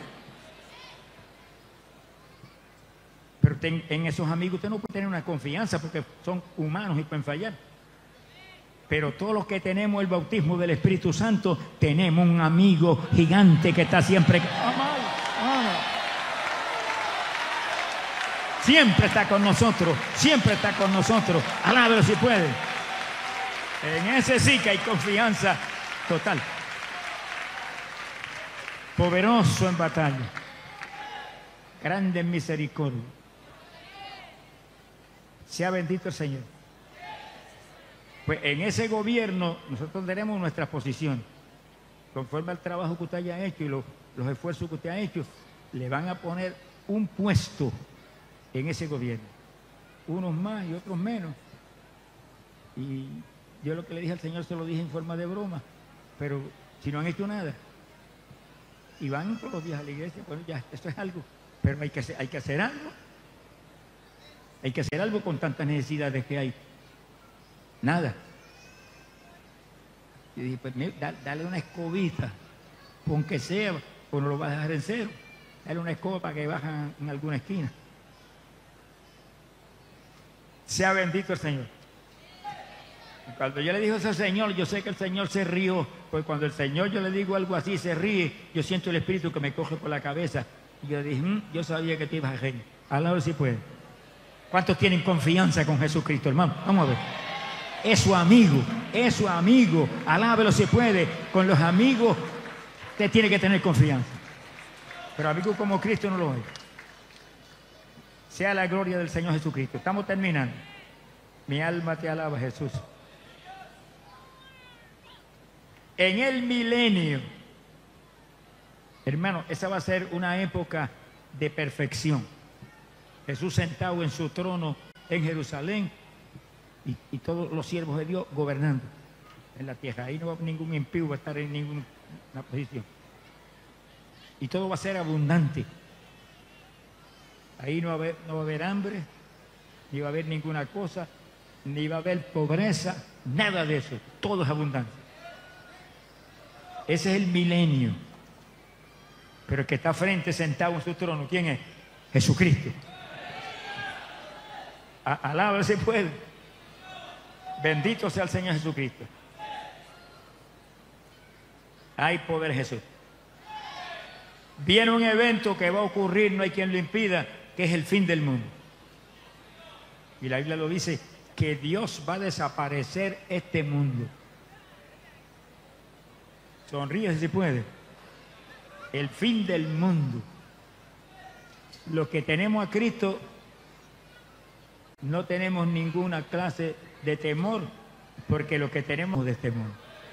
Pero ten, en esos amigos usted no puede tener una confianza porque son humanos y pueden fallar. Pero todos los que tenemos el bautismo del Espíritu Santo, tenemos un amigo gigante que está siempre... ¡Amado! ¡Amado! Siempre está con nosotros, siempre está con nosotros. Alábelo si puede. En ese sí que hay confianza total. Poderoso en batalla. Grande en misericordia. Sea bendito el Señor. Pues en ese gobierno nosotros tenemos nuestra posición. Conforme al trabajo que usted haya hecho y los, los esfuerzos que usted ha hecho, le van a poner un puesto en ese gobierno. Unos más y otros menos. Y yo lo que le dije al Señor se lo dije en forma de broma. Pero si no han hecho nada, y van todos los días a la iglesia. Bueno, ya, esto es algo, pero hay que hacer, hay que hacer algo. Hay que hacer algo con tantas necesidades que hay. Nada. Yo dije, pues mira, dale una escobita, aunque sea, o no lo vas a dejar en cero. Dale una escoba para que bajan en alguna esquina. Sea bendito el Señor. Y cuando yo le digo eso al Señor, yo sé que el Señor se rió, porque cuando el Señor yo le digo algo así, se ríe, yo siento el Espíritu que me coge por la cabeza. Y yo dije, mmm, yo sabía que te ibas a reír. Alá si puede. ¿Cuántos tienen confianza con Jesucristo, hermano? Vamos a ver. Es su amigo, es su amigo. Alábelo si puede. Con los amigos usted tiene que tener confianza. Pero amigos como Cristo no lo hay. Sea la gloria del Señor Jesucristo. Estamos terminando. Mi alma te alaba, Jesús. En el milenio, hermano, esa va a ser una época de perfección. Jesús sentado en su trono en Jerusalén y, y todos los siervos de Dios gobernando en la tierra. Ahí no va ningún impío, va a estar en ninguna posición. Y todo va a ser abundante. Ahí no va a haber, no va a haber hambre, ni va a haber ninguna cosa, ni va a haber pobreza, nada de eso. Todo es abundante. Ese es el milenio. Pero el que está frente, sentado en su trono, ¿quién es? Jesucristo. Alaba si puede. Bendito sea el Señor Jesucristo. Hay poder, Jesús. Viene un evento que va a ocurrir, no hay quien lo impida, que es el fin del mundo. Y la Biblia lo dice, que Dios va a desaparecer este mundo. Sonríe si puede. El fin del mundo. Los que tenemos a Cristo no tenemos ninguna clase de temor, porque lo que tenemos es temor.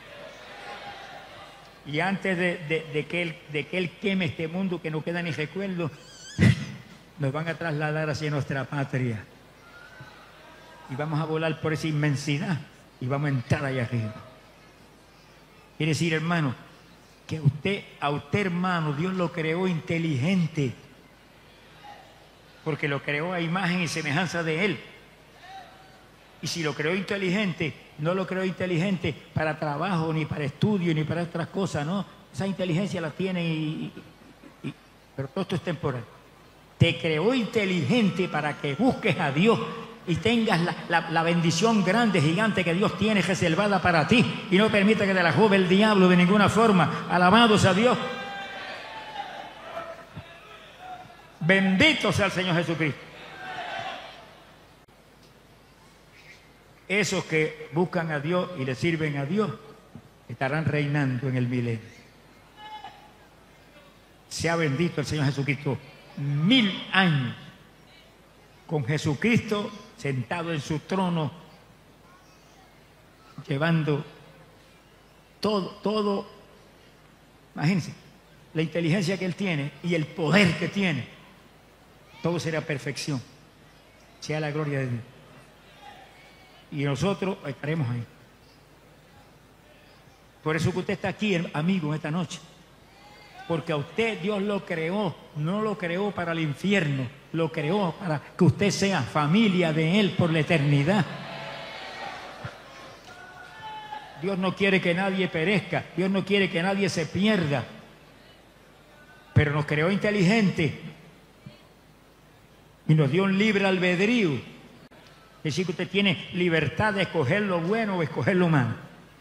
Y antes de, de, de, que él, de que Él queme este mundo, que no queda ni recuerdo, nos van a trasladar hacia nuestra patria. Y vamos a volar por esa inmensidad y vamos a entrar allá arriba. Quiere decir, hermano, que usted, a usted, hermano, Dios lo creó inteligente, porque lo creó a imagen y semejanza de Él. Y si lo creó inteligente, no lo creó inteligente para trabajo, ni para estudio, ni para otras cosas, ¿no? Esa inteligencia la tiene, y, y, y, pero todo esto es temporal. Te creó inteligente para que busques a Dios y tengas la, la, la bendición grande, gigante que Dios tiene reservada para ti, y no permita que te la robe el diablo de ninguna forma. Alabados a Dios. Bendito sea el Señor Jesucristo. Esos que buscan a Dios y le sirven a Dios estarán reinando en el milenio. Sea bendito el Señor Jesucristo. Mil años con Jesucristo sentado en su trono, llevando todo, todo, imagínense, la inteligencia que Él tiene y el poder que tiene, todo será perfección. Sea la gloria de Dios. Y nosotros estaremos ahí. Por eso que usted está aquí, amigo, esta noche. Porque a usted Dios lo creó, no lo creó para el infierno, lo creó para que usted sea familia de Él por la eternidad. Dios no quiere que nadie perezca, Dios no quiere que nadie se pierda, pero nos creó inteligente y nos dio un libre albedrío. Es decir, que usted tiene libertad de escoger lo bueno o escoger lo malo.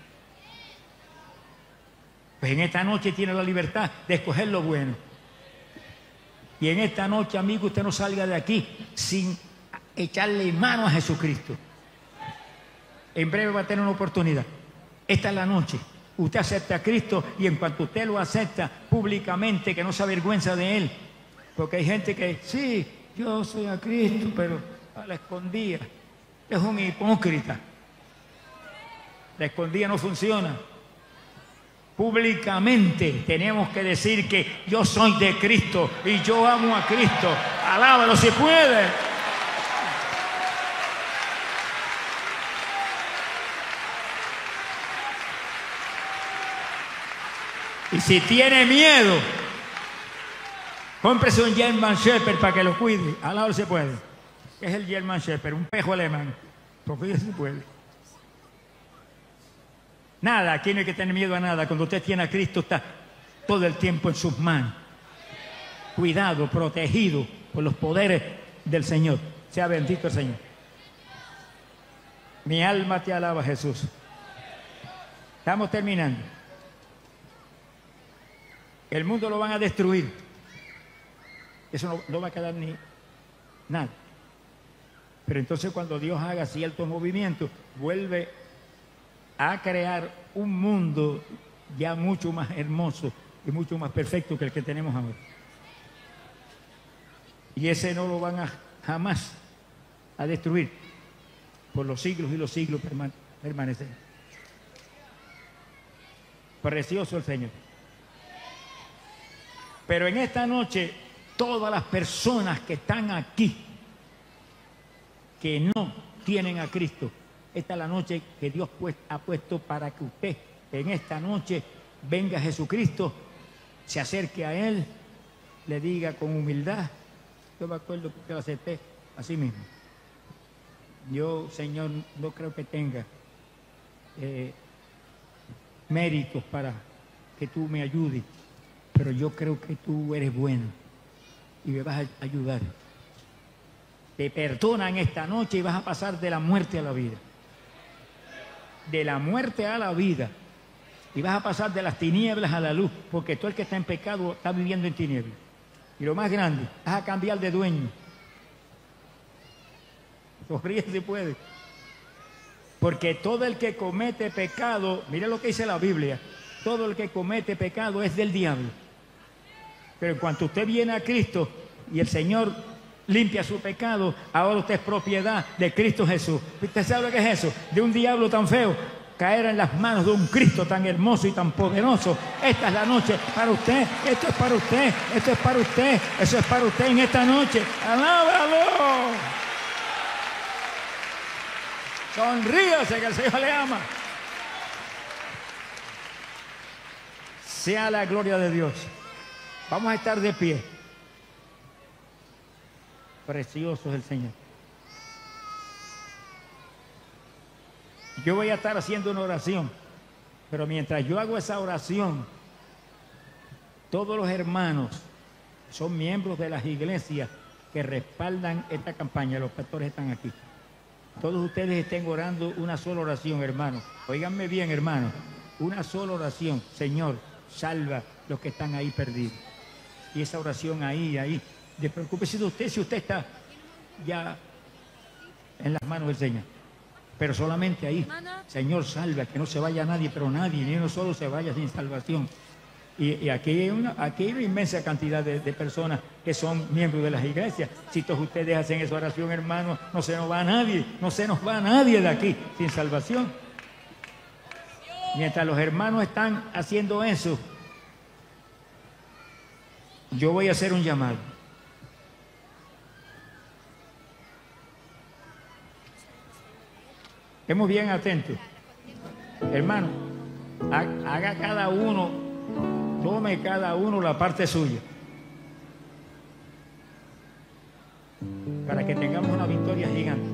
Pues en esta noche tiene la libertad de escoger lo bueno. Y en esta noche, amigo, usted no salga de aquí sin echarle mano a Jesucristo. En breve va a tener una oportunidad. Esta es la noche. Usted acepta a Cristo, y en cuanto usted lo acepta públicamente, que no se avergüenza de Él. Porque hay gente que, sí, yo soy a Cristo, pero a la escondida. Es un hipócrita. La escondida no funciona. Públicamente tenemos que decir que yo soy de Cristo y yo amo a Cristo. Alábalo si puede. Y si tiene miedo, Cómprese un German Shepherd para que lo cuide. Al lado se puede. ¿Qué es el German Shepherd? Un pejo alemán. Porque se puede. Nada, aquí no hay que tener miedo a nada. Cuando usted tiene a Cristo, está todo el tiempo en sus manos. Cuidado, protegido por los poderes del Señor. Sea bendito el Señor. Mi alma te alaba, Jesús. Estamos terminando. El mundo lo van a destruir. Eso no, no va a quedar ni nada. Pero entonces cuando Dios haga ciertos movimientos, vuelve a crear un mundo ya mucho más hermoso y mucho más perfecto que el que tenemos ahora. Y ese no lo van a jamás a destruir. Por los siglos y los siglos permane permanecer. Precioso el Señor. Pero en esta noche, todas las personas que están aquí, que no tienen a Cristo, esta es la noche que Dios pues, ha puesto para que usted en esta noche venga a Jesucristo, se acerque a Él, le diga con humildad. Yo me acuerdo que lo acepté así mismo. Yo, Señor, no creo que tenga eh, méritos para que tú me ayudes, pero yo creo que tú eres bueno y me vas a ayudar. Te perdonan esta noche y vas a pasar de la muerte a la vida. De la muerte a la vida. Y vas a pasar de las tinieblas a la luz, porque todo el que está en pecado está viviendo en tinieblas. Y lo más grande, vas a cambiar de dueño. Sonríe si puede. Porque todo el que comete pecado, mire lo que dice la Biblia, todo el que comete pecado es del diablo. Pero en cuanto usted viene a Cristo y el Señor limpia su pecado, ahora usted es propiedad de Cristo Jesús. ¿Usted sabe lo que es eso? De un diablo tan feo, caer en las manos de un Cristo tan hermoso y tan poderoso. Esta es la noche para usted, esto es para usted, esto es para usted, eso es para usted en esta noche. ¡Alábalo! Sonríase que el Señor le ama. Sea la gloria de Dios. Vamos a estar de pie. Precioso es el Señor. Yo voy a estar haciendo una oración, pero mientras yo hago esa oración, todos los hermanos son miembros de las iglesias que respaldan esta campaña. Los pastores están aquí. Todos ustedes estén orando una sola oración, hermanos. Óiganme bien, hermanos. Una sola oración. Señor, salva los que están ahí perdidos. Y esa oración ahí, ahí. Despreocúpese de usted si usted está ya en las manos del Señor. Pero solamente ahí. Señor, salva, que no se vaya nadie, pero nadie, ni uno solo se vaya sin salvación. Y, y aquí, hay una, aquí hay una inmensa cantidad de, de personas que son miembros de las iglesias. Si todos ustedes hacen esa oración, hermanos, no se nos va a nadie, no se nos va a nadie de aquí sin salvación. Mientras los hermanos están haciendo eso, yo voy a hacer un llamado. Estemos bien atentos. Hermano, haga cada uno, tome cada uno la parte suya, para que tengamos una victoria gigante.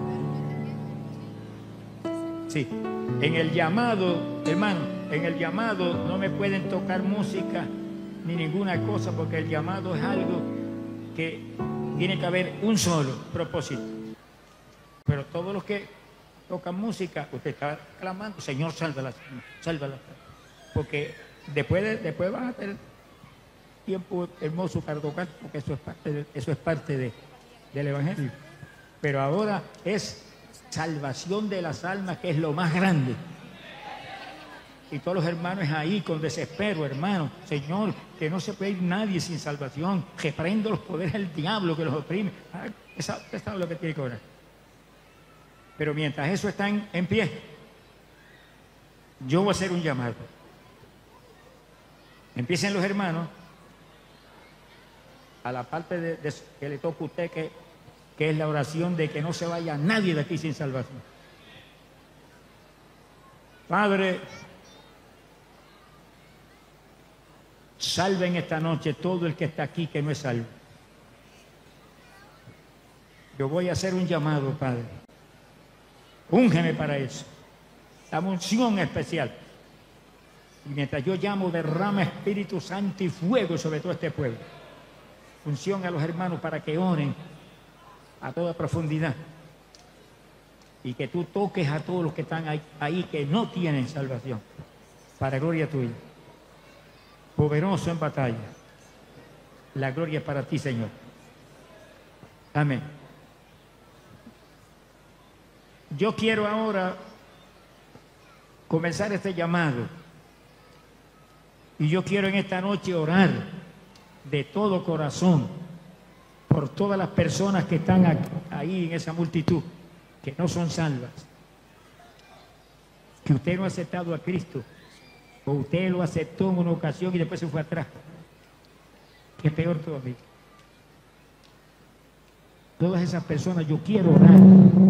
Sí, en el llamado, hermano, en el llamado no me pueden tocar música ni ninguna cosa, porque el llamado es algo que tiene que haber un solo propósito. Pero todos los que tocan música, usted está clamando, Señor, sálvala, sálvala, porque después, de, después van a tener tiempo hermoso para tocar, porque eso es parte, de, eso es parte de, del Evangelio. Pero ahora es salvación de las almas, que es lo más grande. Y todos los hermanos ahí con desespero, hermano, Señor, que no se puede ir nadie sin salvación, reprendo los poderes del diablo que los oprime. Ah, usted sabe lo que tiene que orar. Pero mientras eso está en, en pie, yo voy a hacer un llamado. Empiecen los hermanos a la parte de, de, que le toca a usted, que, que es la oración de que no se vaya nadie de aquí sin salvación. Padre, Salven esta noche todo el que está aquí que no es salvo. Yo voy a hacer un llamado, Padre. Úngeme para eso. Dame unción especial. Y mientras yo llamo, derrama Espíritu Santo y fuego sobre todo este pueblo. Unción a los hermanos para que oren a toda profundidad. Y que tú toques a todos los que están ahí, ahí que no tienen salvación. Para gloria tuya. Poderoso en batalla. La gloria es para ti, Señor. Amén. Yo quiero ahora comenzar este llamado. Y yo quiero en esta noche orar de todo corazón por todas las personas que están ahí en esa multitud, que no son salvas. Que usted no ha aceptado a Cristo, o usted lo aceptó en una ocasión y después se fue atrás. Que es peor todavía. Todas esas personas, yo quiero orar.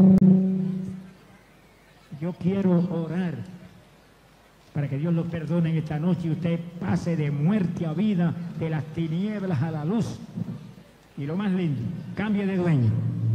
Yo quiero orar para que Dios los perdone en esta noche y usted pase de muerte a vida, de las tinieblas a la luz. Y lo más lindo, cambie de dueño.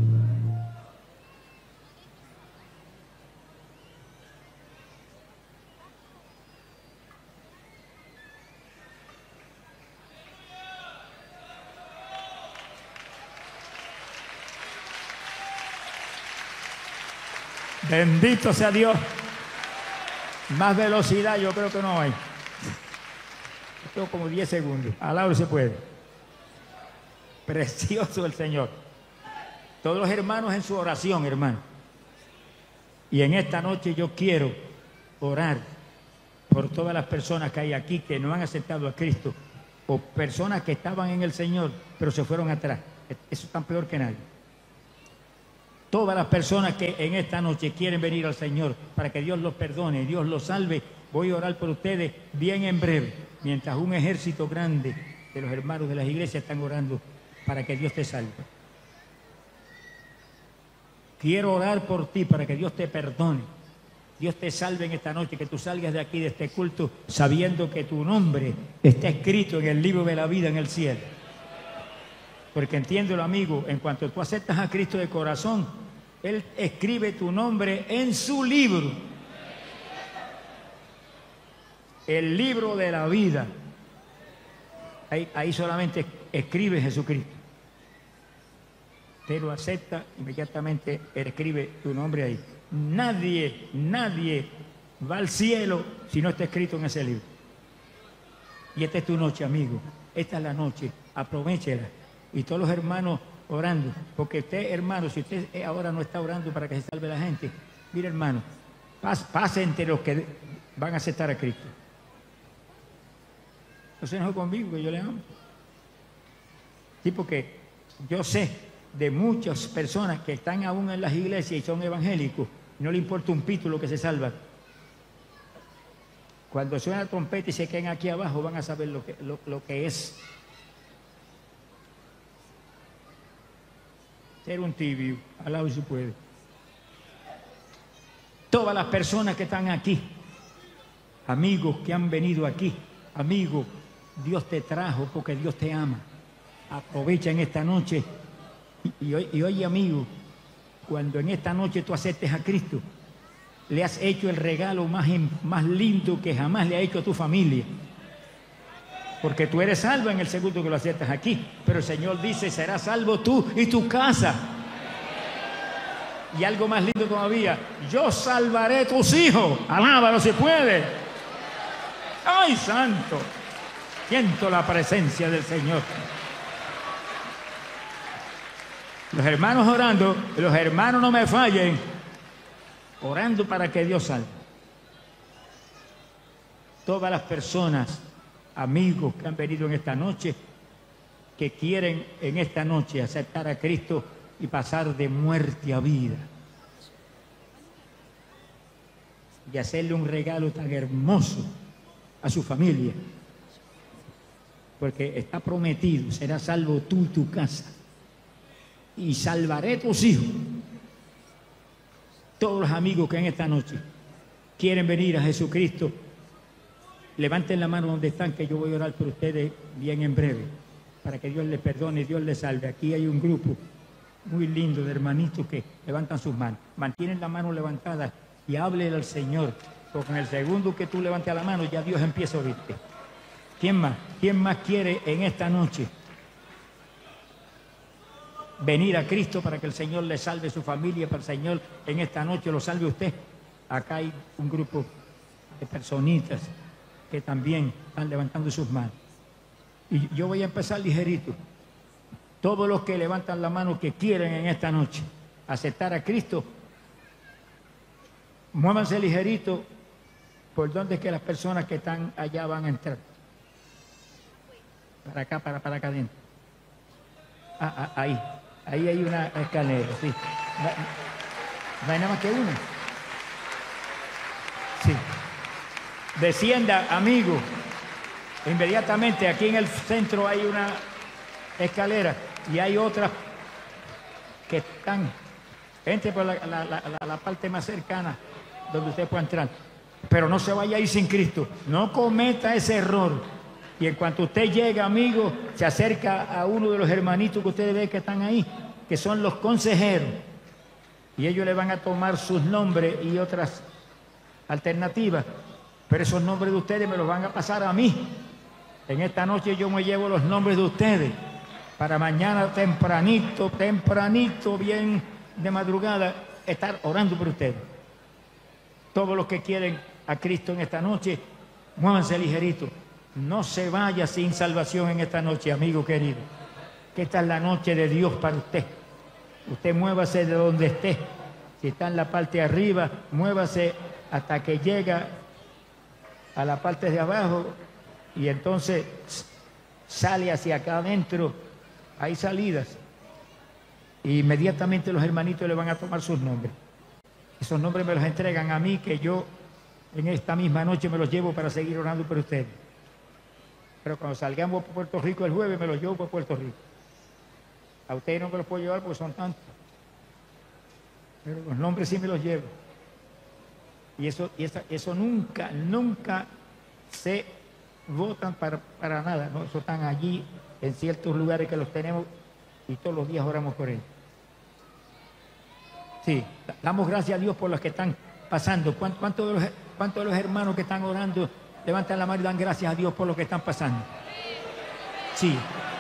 Bendito sea Dios. Más velocidad yo creo que no hay. Tengo como diez segundos. Al lado se puede. Precioso el Señor. Todos los hermanos en su oración, hermano. Y en esta noche yo quiero orar por todas las personas que hay aquí que no han aceptado a Cristo, o personas que estaban en el Señor pero se fueron atrás. Eso es tan peor que nadie. Todas las personas que en esta noche quieren venir al Señor para que Dios los perdone, Dios los salve, voy a orar por ustedes bien en breve, mientras un ejército grande de los hermanos de las iglesias están orando para que Dios te salve. Quiero orar por ti para que Dios te perdone, Dios te salve en esta noche, que tú salgas de aquí, de este culto, sabiendo que tu nombre está escrito en el libro de la vida en el cielo. Porque entiéndelo, amigo, en cuanto tú aceptas a Cristo de corazón, Él escribe tu nombre en su libro. El libro de la vida. Ahí, ahí solamente escribe Jesucristo. Te lo acepta, inmediatamente Él escribe tu nombre ahí. Nadie, nadie va al cielo si no está escrito en ese libro. Y esta es tu noche, amigo. Esta es la noche. Aprovéchela. Y todos los hermanos orando, porque usted, hermano, si usted ahora no está orando para que se salve la gente, mire, hermano, pase, pase entre los que van a aceptar a Cristo. No se enoje conmigo, que yo le amo. Sí, porque yo sé de muchas personas que están aún en las iglesias y son evangélicos, no le importa un pito lo que se salva. Cuando suena la trompeta y se queden aquí abajo, van a saber lo que, lo, lo que es ser un tibio, al lado si puede. Todas las personas que están aquí, amigos que han venido aquí, amigos, Dios te trajo porque Dios te ama. Aprovecha en esta noche y, y, y oye, amigo, cuando en esta noche tú aceptes a Cristo, le has hecho el regalo más, más lindo que jamás le ha hecho a tu familia. Porque tú eres salvo en el segundo que lo aceptas aquí. Pero el Señor dice, serás salvo tú y tu casa. Y algo más lindo todavía, yo salvaré tus hijos. Alábalo si puede. ¡Ay, santo! Siento la presencia del Señor. Los hermanos orando, los hermanos no me fallen, orando para que Dios salve. Todas las personas, amigos que han venido en esta noche, que quieren en esta noche aceptar a Cristo y pasar de muerte a vida. Y hacerle un regalo tan hermoso a su familia. Porque está prometido, serás salvo tú y tu casa. Y salvaré tus hijos. Todos los amigos que en esta noche quieren venir a Jesucristo levanten la mano donde están, que yo voy a orar por ustedes bien en breve, para que Dios les perdone, Dios les salve. Aquí hay un grupo muy lindo de hermanitos que levantan sus manos. Mantienen la mano levantada y háblele al Señor, porque en el segundo que tú levantes la mano, ya Dios empieza a oírte. ¿Quién más? ¿Quién más quiere en esta noche venir a Cristo para que el Señor le salve su familia, para que el Señor en esta noche lo salve usted? Acá hay un grupo de personitas que también están levantando sus manos. Y yo voy a empezar ligerito. Todos los que levantan la mano que quieren en esta noche aceptar a Cristo, muévanse ligerito por donde es que las personas que están allá van a entrar. Para acá, para, para acá adentro. Ah, ah, ahí. Ahí hay una escalera, sí. No, no hay nada más que una. Sí. Descienda, amigo. Inmediatamente aquí en el centro hay una escalera y hay otras que están. Entre por la, la, la, la parte más cercana donde usted pueda entrar. Pero no se vaya a ir sin Cristo. No cometa ese error. Y en cuanto usted llega, amigo, se acerca a uno de los hermanitos que ustedes ven que están ahí, que son los consejeros. Y ellos le van a tomar sus nombres y otras alternativas. Pero esos nombres de ustedes me los van a pasar a mí. En esta noche yo me llevo los nombres de ustedes. Para mañana tempranito, tempranito, bien de madrugada, estar orando por ustedes. Todos los que quieren a Cristo en esta noche, muévanse ligerito. No se vaya sin salvación en esta noche, amigo querido. Que esta es la noche de Dios para usted. Usted muévase de donde esté. Si está en la parte de arriba, muévase hasta que llega a la parte de abajo y entonces sale hacia acá adentro. Hay salidas. Y inmediatamente los hermanitos le van a tomar sus nombres. Esos nombres me los entregan a mí, que yo en esta misma noche me los llevo para seguir orando por ustedes. Pero cuando salgamos por Puerto Rico el jueves, me los llevo por Puerto Rico. A ustedes no me los puedo llevar porque son tantos. Pero los nombres sí me los llevo. Y eso, y esa, eso nunca, nunca se votan para, para nada, ¿no? Eso están allí en ciertos lugares que los tenemos y todos los días oramos por ellos. Sí, damos gracias a Dios por los que están pasando. ¿Cuántos cuánto de, los, cuánto de los hermanos que están orando levantan la mano y dan gracias a Dios por lo que están pasando? Sí.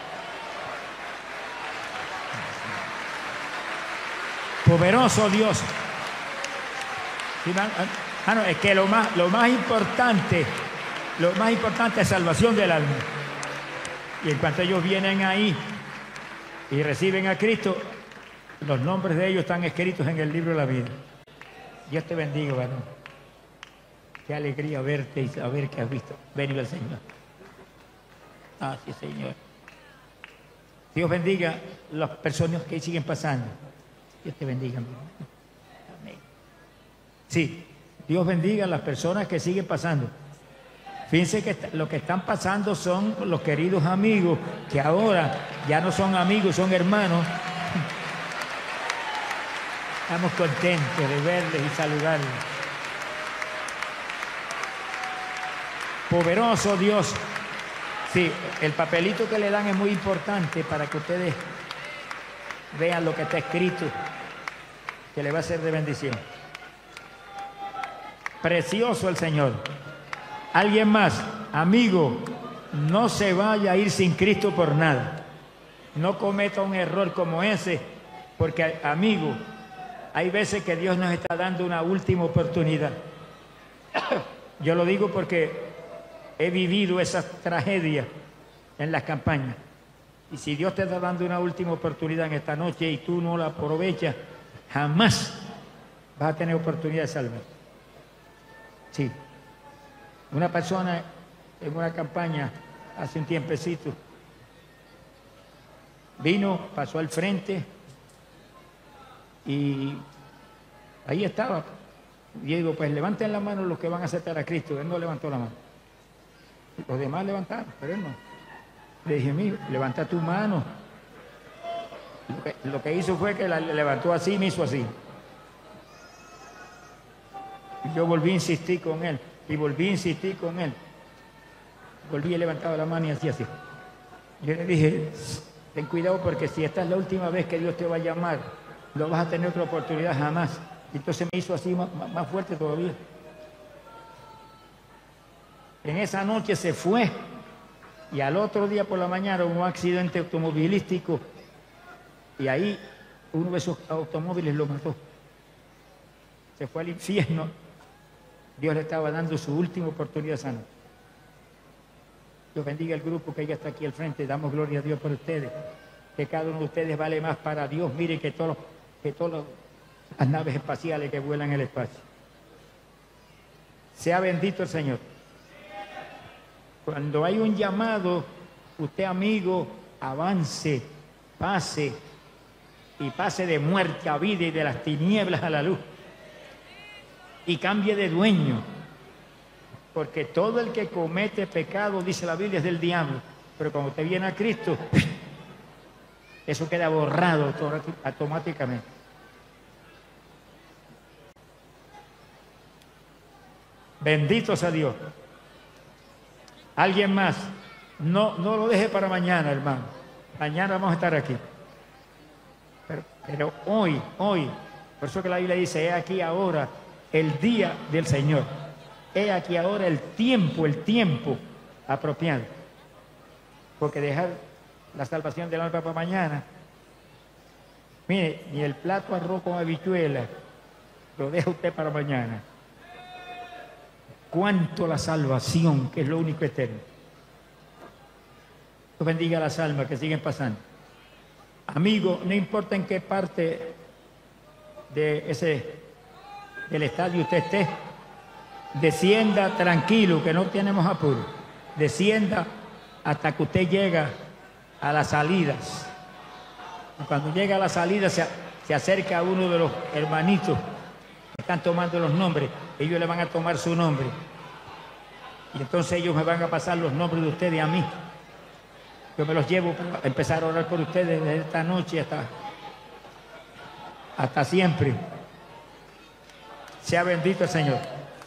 Poderoso Dios. Sí, ah, no, es que lo más, lo más importante, lo más importante es salvación del alma. Y en cuanto ellos vienen ahí y reciben a Cristo, los nombres de ellos están escritos en el libro de la vida. Dios te bendiga, varón. Qué alegría verte y saber que has visto venir al Señor. Ah, sí, Señor. Dios bendiga las personas que siguen pasando. Dios te bendiga, mi hermano. Amén. Sí, Dios bendiga a las personas que siguen pasando. Fíjense que lo que están pasando son los queridos amigos, que ahora ya no son amigos, son hermanos. Estamos contentos de verles y saludarles. Poderoso Dios. Sí, el papelito que le dan es muy importante para que ustedes vean lo que está escrito, que le va a ser de bendición. Precioso el Señor. Alguien más, amigo, no se vaya a ir sin Cristo por nada. No cometa un error como ese, porque, amigo, hay veces que Dios nos está dando una última oportunidad. Yo lo digo porque he vivido esas tragedias en las campañas. Y si Dios te está dando una última oportunidad en esta noche y tú no la aprovechas, jamás vas a tener oportunidad de salvar. Sí. Una persona en una campaña hace un tiempecito vino, pasó al frente y ahí estaba. Y yo digo, pues levanten la mano los que van a aceptar a Cristo. Él no levantó la mano. Los demás levantaron, pero él no. Le dije, amigo, levanta tu mano. Lo que, lo que hizo fue que la levantó así y me hizo así. Y yo volví a insistir con él. Y volví a insistir con él. volví y levantaba la mano y hacía así. Yo le dije, ten cuidado porque si esta es la última vez que Dios te va a llamar, no vas a tener otra oportunidad jamás. Y entonces me hizo así más, más fuerte todavía. En esa noche se fue y al otro día por la mañana hubo un accidente automovilístico y ahí uno de esos automóviles lo mató. Se fue al infierno. Dios le estaba dando su última oportunidad sana. Dios bendiga el grupo que ya está aquí al frente. Damos gloria a Dios por ustedes. Que cada uno de ustedes vale más para Dios. Miren que todos que todas las naves espaciales que vuelan en el espacio. Sea bendito el Señor. Cuando hay un llamado, usted, amigo, avance, pase y pase de muerte a vida y de las tinieblas a la luz. Y cambie de dueño. Porque todo el que comete pecado, dice la Biblia, es del diablo. Pero cuando usted viene a Cristo, eso queda borrado automáticamente. Bendito sea Dios. ¿Alguien más? No, no lo deje para mañana, hermano. Mañana vamos a estar aquí. Pero, pero hoy, hoy, por eso que la Biblia dice, he aquí ahora el día del Señor. He aquí ahora el tiempo, el tiempo apropiado. Porque dejar la salvación del alma para mañana. Mire, ni el plato arroz con habichuela lo deja usted para mañana. Cuánto la salvación, que es lo único eterno. Dios bendiga las almas que siguen pasando. Amigo, no importa en qué parte de ese, del estadio usted esté, descienda tranquilo, que no tenemos apuro. Descienda hasta que usted llega a las salidas. Cuando llega a la salida se, se acerca a uno de los hermanitos que están tomando los nombres. Ellos le van a tomar su nombre. Y entonces ellos me van a pasar los nombres de ustedes a mí. Yo me los llevo para empezar a orar por ustedes desde esta noche hasta, hasta siempre. Sea bendito el Señor.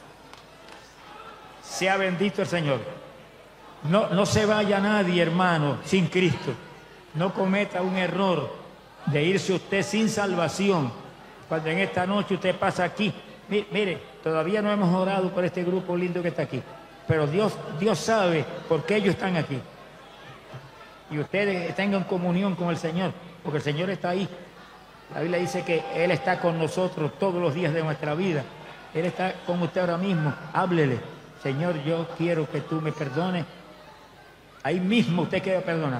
Sea bendito el Señor. No, no se vaya nadie, hermano, sin Cristo. No cometa un error de irse usted sin salvación. Cuando en esta noche usted pasa aquí. Mire, mire, todavía no hemos orado por este grupo lindo que está aquí. Pero Dios, Dios sabe por qué ellos están aquí. Y ustedes tengan comunión con el Señor, porque el Señor está ahí. La Biblia dice que Él está con nosotros todos los días de nuestra vida. Él está con usted ahora mismo. Háblele. Señor, yo quiero que tú me perdones. Ahí mismo usted queda perdonado.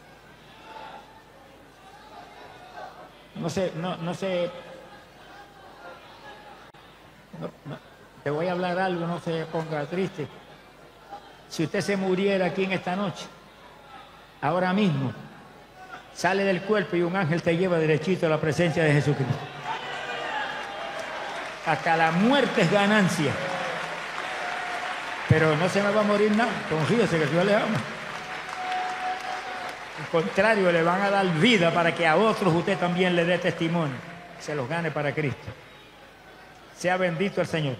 No sé, no, no sé. No, no, te voy a hablar algo, no se ponga triste. Si usted se muriera aquí en esta noche, ahora mismo, sale del cuerpo y un ángel te lleva derechito a la presencia de Jesucristo. Hasta la muerte es ganancia. Pero no se me va a morir nada, confíese que Dios le ama. Al contrario, le van a dar vida para que a otros usted también le dé testimonio. Se los gane para Cristo. Sea bendito el Señor.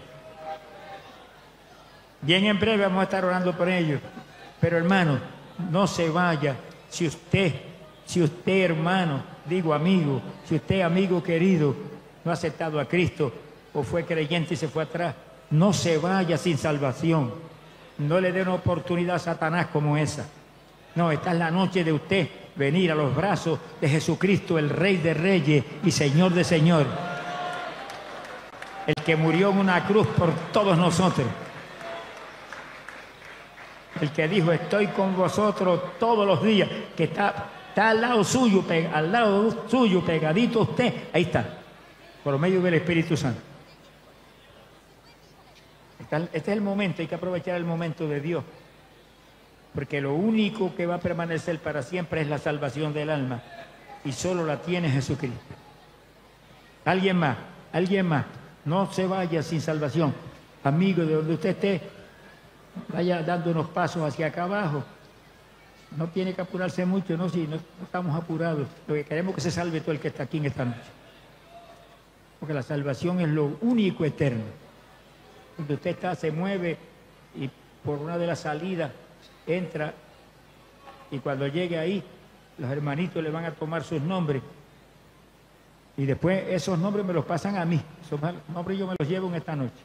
Bien en breve vamos a estar orando por ellos. Pero hermano, no se vaya. Si usted, si usted hermano, digo amigo, si usted amigo querido, no ha aceptado a Cristo o fue creyente y se fue atrás, no se vaya sin salvación. No le dé una oportunidad a Satanás como esa. No, esta es la noche de usted venir a los brazos de Jesucristo, el Rey de Reyes y Señor de Señores. El que murió en una cruz por todos nosotros. El que dijo, estoy con vosotros todos los días, que está, está al lado suyo, al lado suyo, pegadito a usted. Ahí está, por medio del Espíritu Santo. Este es el momento, hay que aprovechar el momento de Dios. Porque lo único que va a permanecer para siempre es la salvación del alma. Y solo la tiene Jesucristo. Alguien más, alguien más. No se vaya sin salvación. Amigo, de donde usted esté, vaya dando unos pasos hacia acá abajo. No tiene que apurarse mucho, no, sí, no, no estamos apurados. Lo que queremos es que se salve todo el que está aquí en esta noche. Porque la salvación es lo único eterno. Donde usted está, se mueve y por una de las salidas entra y cuando llegue ahí, los hermanitos le van a tomar sus nombres y después esos nombres me los pasan a mí. Esos nombres yo me los llevo en esta noche.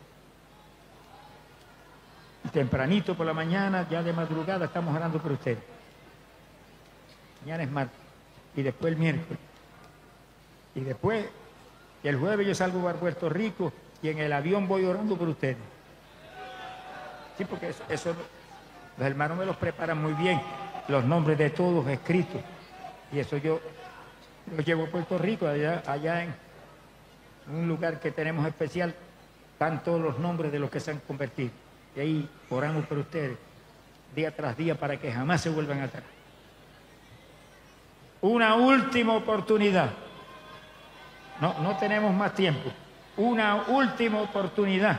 Y tempranito por la mañana, ya de madrugada, estamos orando por ustedes. Mañana es martes y después el miércoles. Y después, el jueves yo salgo para Puerto Rico y en el avión voy orando por ustedes. Sí, porque eso, eso los hermanos me los preparan muy bien, los nombres de todos escritos. Y eso yo lo llevo a Puerto Rico, allá, allá en un lugar que tenemos especial, están todos los nombres de los que se han convertido. Y ahí oramos por ustedes, día tras día, para que jamás se vuelvan atrás. Una última oportunidad. No, no tenemos más tiempo. Una última oportunidad.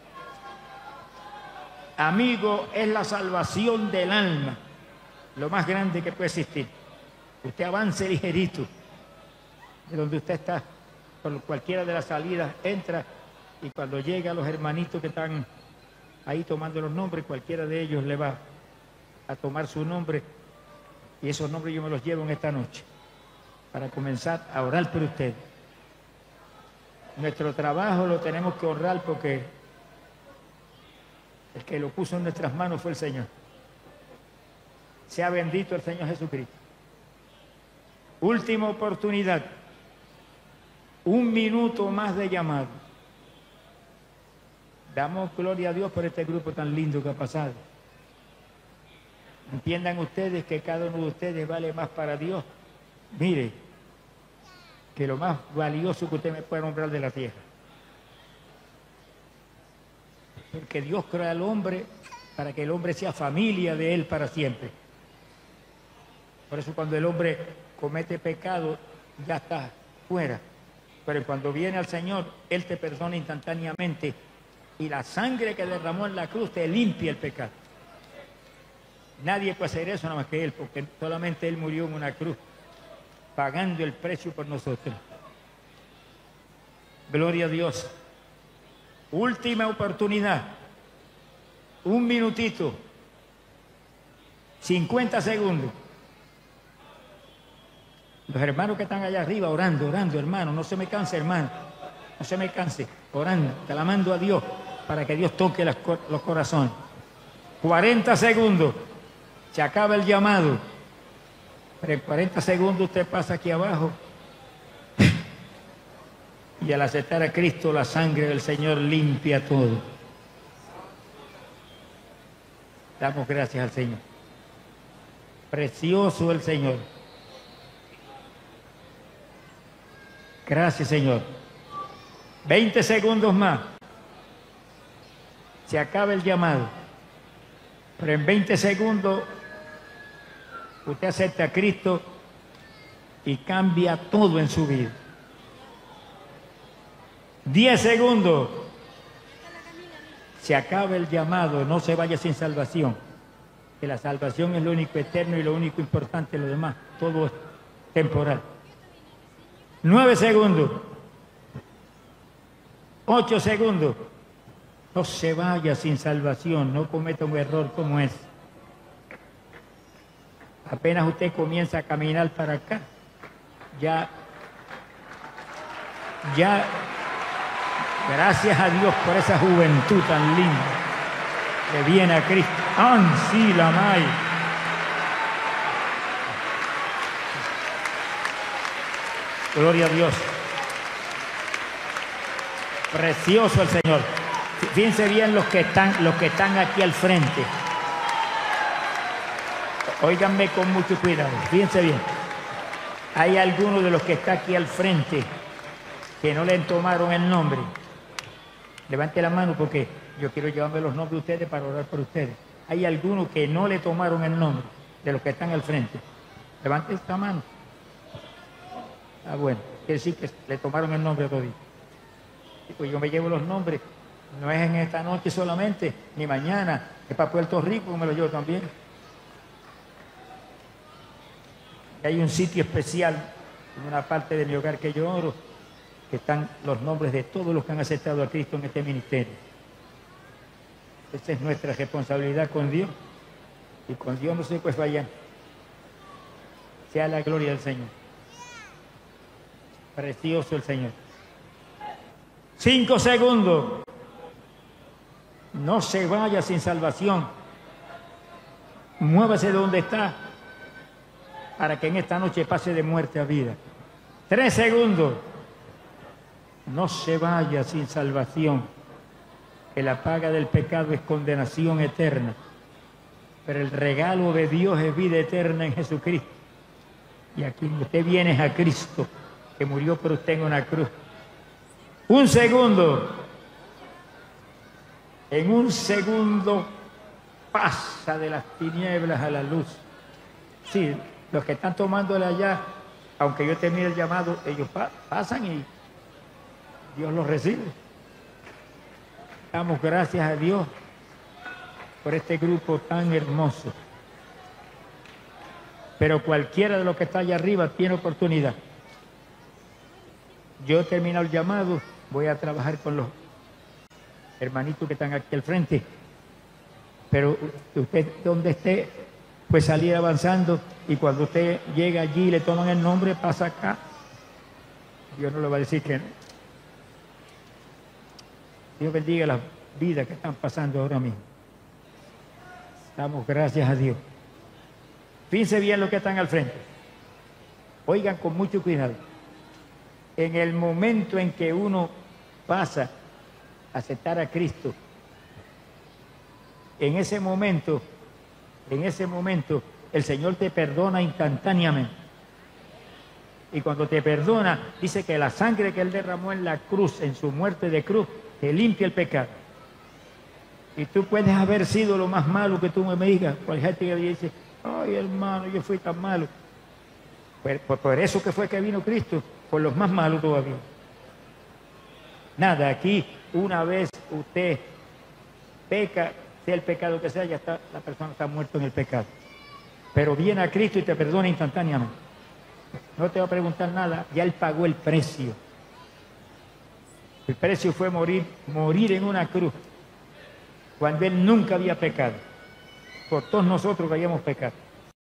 Amigo, es la salvación del alma, lo más grande que puede existir. Usted avance ligerito de donde usted está, por cualquiera de las salidas, entra y cuando llega a los hermanitos que están ahí tomando los nombres, cualquiera de ellos le va a tomar su nombre y esos nombres yo me los llevo en esta noche para comenzar a orar por ustedes. Nuestro trabajo lo tenemos que honrar porque el que lo puso en nuestras manos fue el Señor. Sea bendito el Señor Jesucristo. Última oportunidad. Un minuto más de llamado. Damos gloria a Dios por este grupo tan lindo que ha pasado. Entiendan ustedes que cada uno de ustedes vale más para Dios. Mire, que lo más valioso que usted me pueda nombrar de la tierra. Porque Dios crea al hombre para que el hombre sea familia de él para siempre. Por eso cuando el hombre comete pecado, ya está fuera. Pero cuando viene al Señor, Él te perdona instantáneamente. Y la sangre que derramó en la cruz te limpia el pecado. Nadie puede hacer eso nada más que Él, porque solamente Él murió en una cruz, pagando el precio por nosotros. Gloria a Dios. Última oportunidad. Un minutito. cincuenta segundos. Los hermanos que están allá arriba orando, orando, hermano. No se me canse, hermano. No se me canse. Orando, clamando a Dios para que Dios toque las, los corazones. cuarenta segundos. Se acaba el llamado. Pero en cuarenta segundos usted pasa aquí abajo. Y al aceptar a Cristo, la sangre del Señor limpia todo. Damos gracias al Señor. Precioso el Señor. Gracias, Señor. veinte segundos más. Se acaba el llamado. Pero en veinte segundos usted acepta a Cristo y cambia todo en su vida. diez segundos. Se acaba el llamado, no se vaya sin salvación. Que la salvación es lo único eterno y lo único importante, lo demás, todo es temporal. nueve segundos. ocho segundos. No se vaya sin salvación, no cometa un error como ese. Apenas usted comienza a caminar para acá, ya, ya, gracias a Dios por esa juventud tan linda que viene a Cristo. ¡Ansi la may! Gloria a Dios. Precioso el Señor. Fíjense bien los que están, los que están aquí al frente. Óiganme con mucho cuidado. Fíjense bien. Hay algunos de los que están aquí al frente que no le tomaron el nombre. Levante la mano porque yo quiero llevarme los nombres de ustedes para orar por ustedes. Hay algunos que no le tomaron el nombre de los que están al frente. Levante esta mano. Ah, bueno, quiere decir que le tomaron el nombre a todos. Pues yo me llevo los nombres, no es en esta noche solamente, ni mañana, es para Puerto Rico, me lo llevo también. Y hay un sitio especial, en una parte de mi hogar que yo oro, que están los nombres de todos los que han aceptado a Cristo en este ministerio. Esa es nuestra responsabilidad con Dios. Y con Dios no se puede fallar. Sea la gloria del Señor. Precioso el Señor. Cinco segundos. No se vaya sin salvación. Muévase de donde está para que en esta noche pase de muerte a vida. Tres segundos. No se vaya sin salvación, que la paga del pecado es condenación eterna, pero el regalo de Dios es vida eterna en Jesucristo. Y aquí usted viene a Cristo, que murió por usted en una cruz. Un segundo. En un segundo pasa de las tinieblas a la luz. Sí, los que están tomándole allá, aunque yo termine el llamado, ellos pa pasan y Dios los recibe. Damos gracias a Dios por este grupo tan hermoso. Pero cualquiera de los que está allá arriba tiene oportunidad. Yo he terminado el llamado, voy a trabajar con los hermanitos que están aquí al frente. Pero usted donde esté, pues salir avanzando, y cuando usted llega allí y le toman el nombre, pasa acá. Dios no le va a decir que no. Dios bendiga las vidas que están pasando ahora mismo. Damos gracias a Dios. Fíjense bien los que están al frente. Oigan con mucho cuidado. En el momento en que uno pasa a aceptar a Cristo, en ese momento, en ese momento, el Señor te perdona instantáneamente. Y cuando te perdona, dice que la sangre que Él derramó en la cruz, en su muerte de cruz, te limpia el pecado. Y tú puedes haber sido lo más malo que tú me digas. Por gente que dice, ay hermano, yo fui tan malo. Por, por, por eso que fue que vino Cristo, por los más malos todavía. Nada, aquí una vez usted peca, sea el pecado que sea, ya está, la persona está muerta en el pecado. Pero viene a Cristo y te perdona instantáneamente. No te va a preguntar nada, ya Él pagó el precio. El precio fue morir, morir en una cruz, cuando Él nunca había pecado, por todos nosotros que habíamos pecado.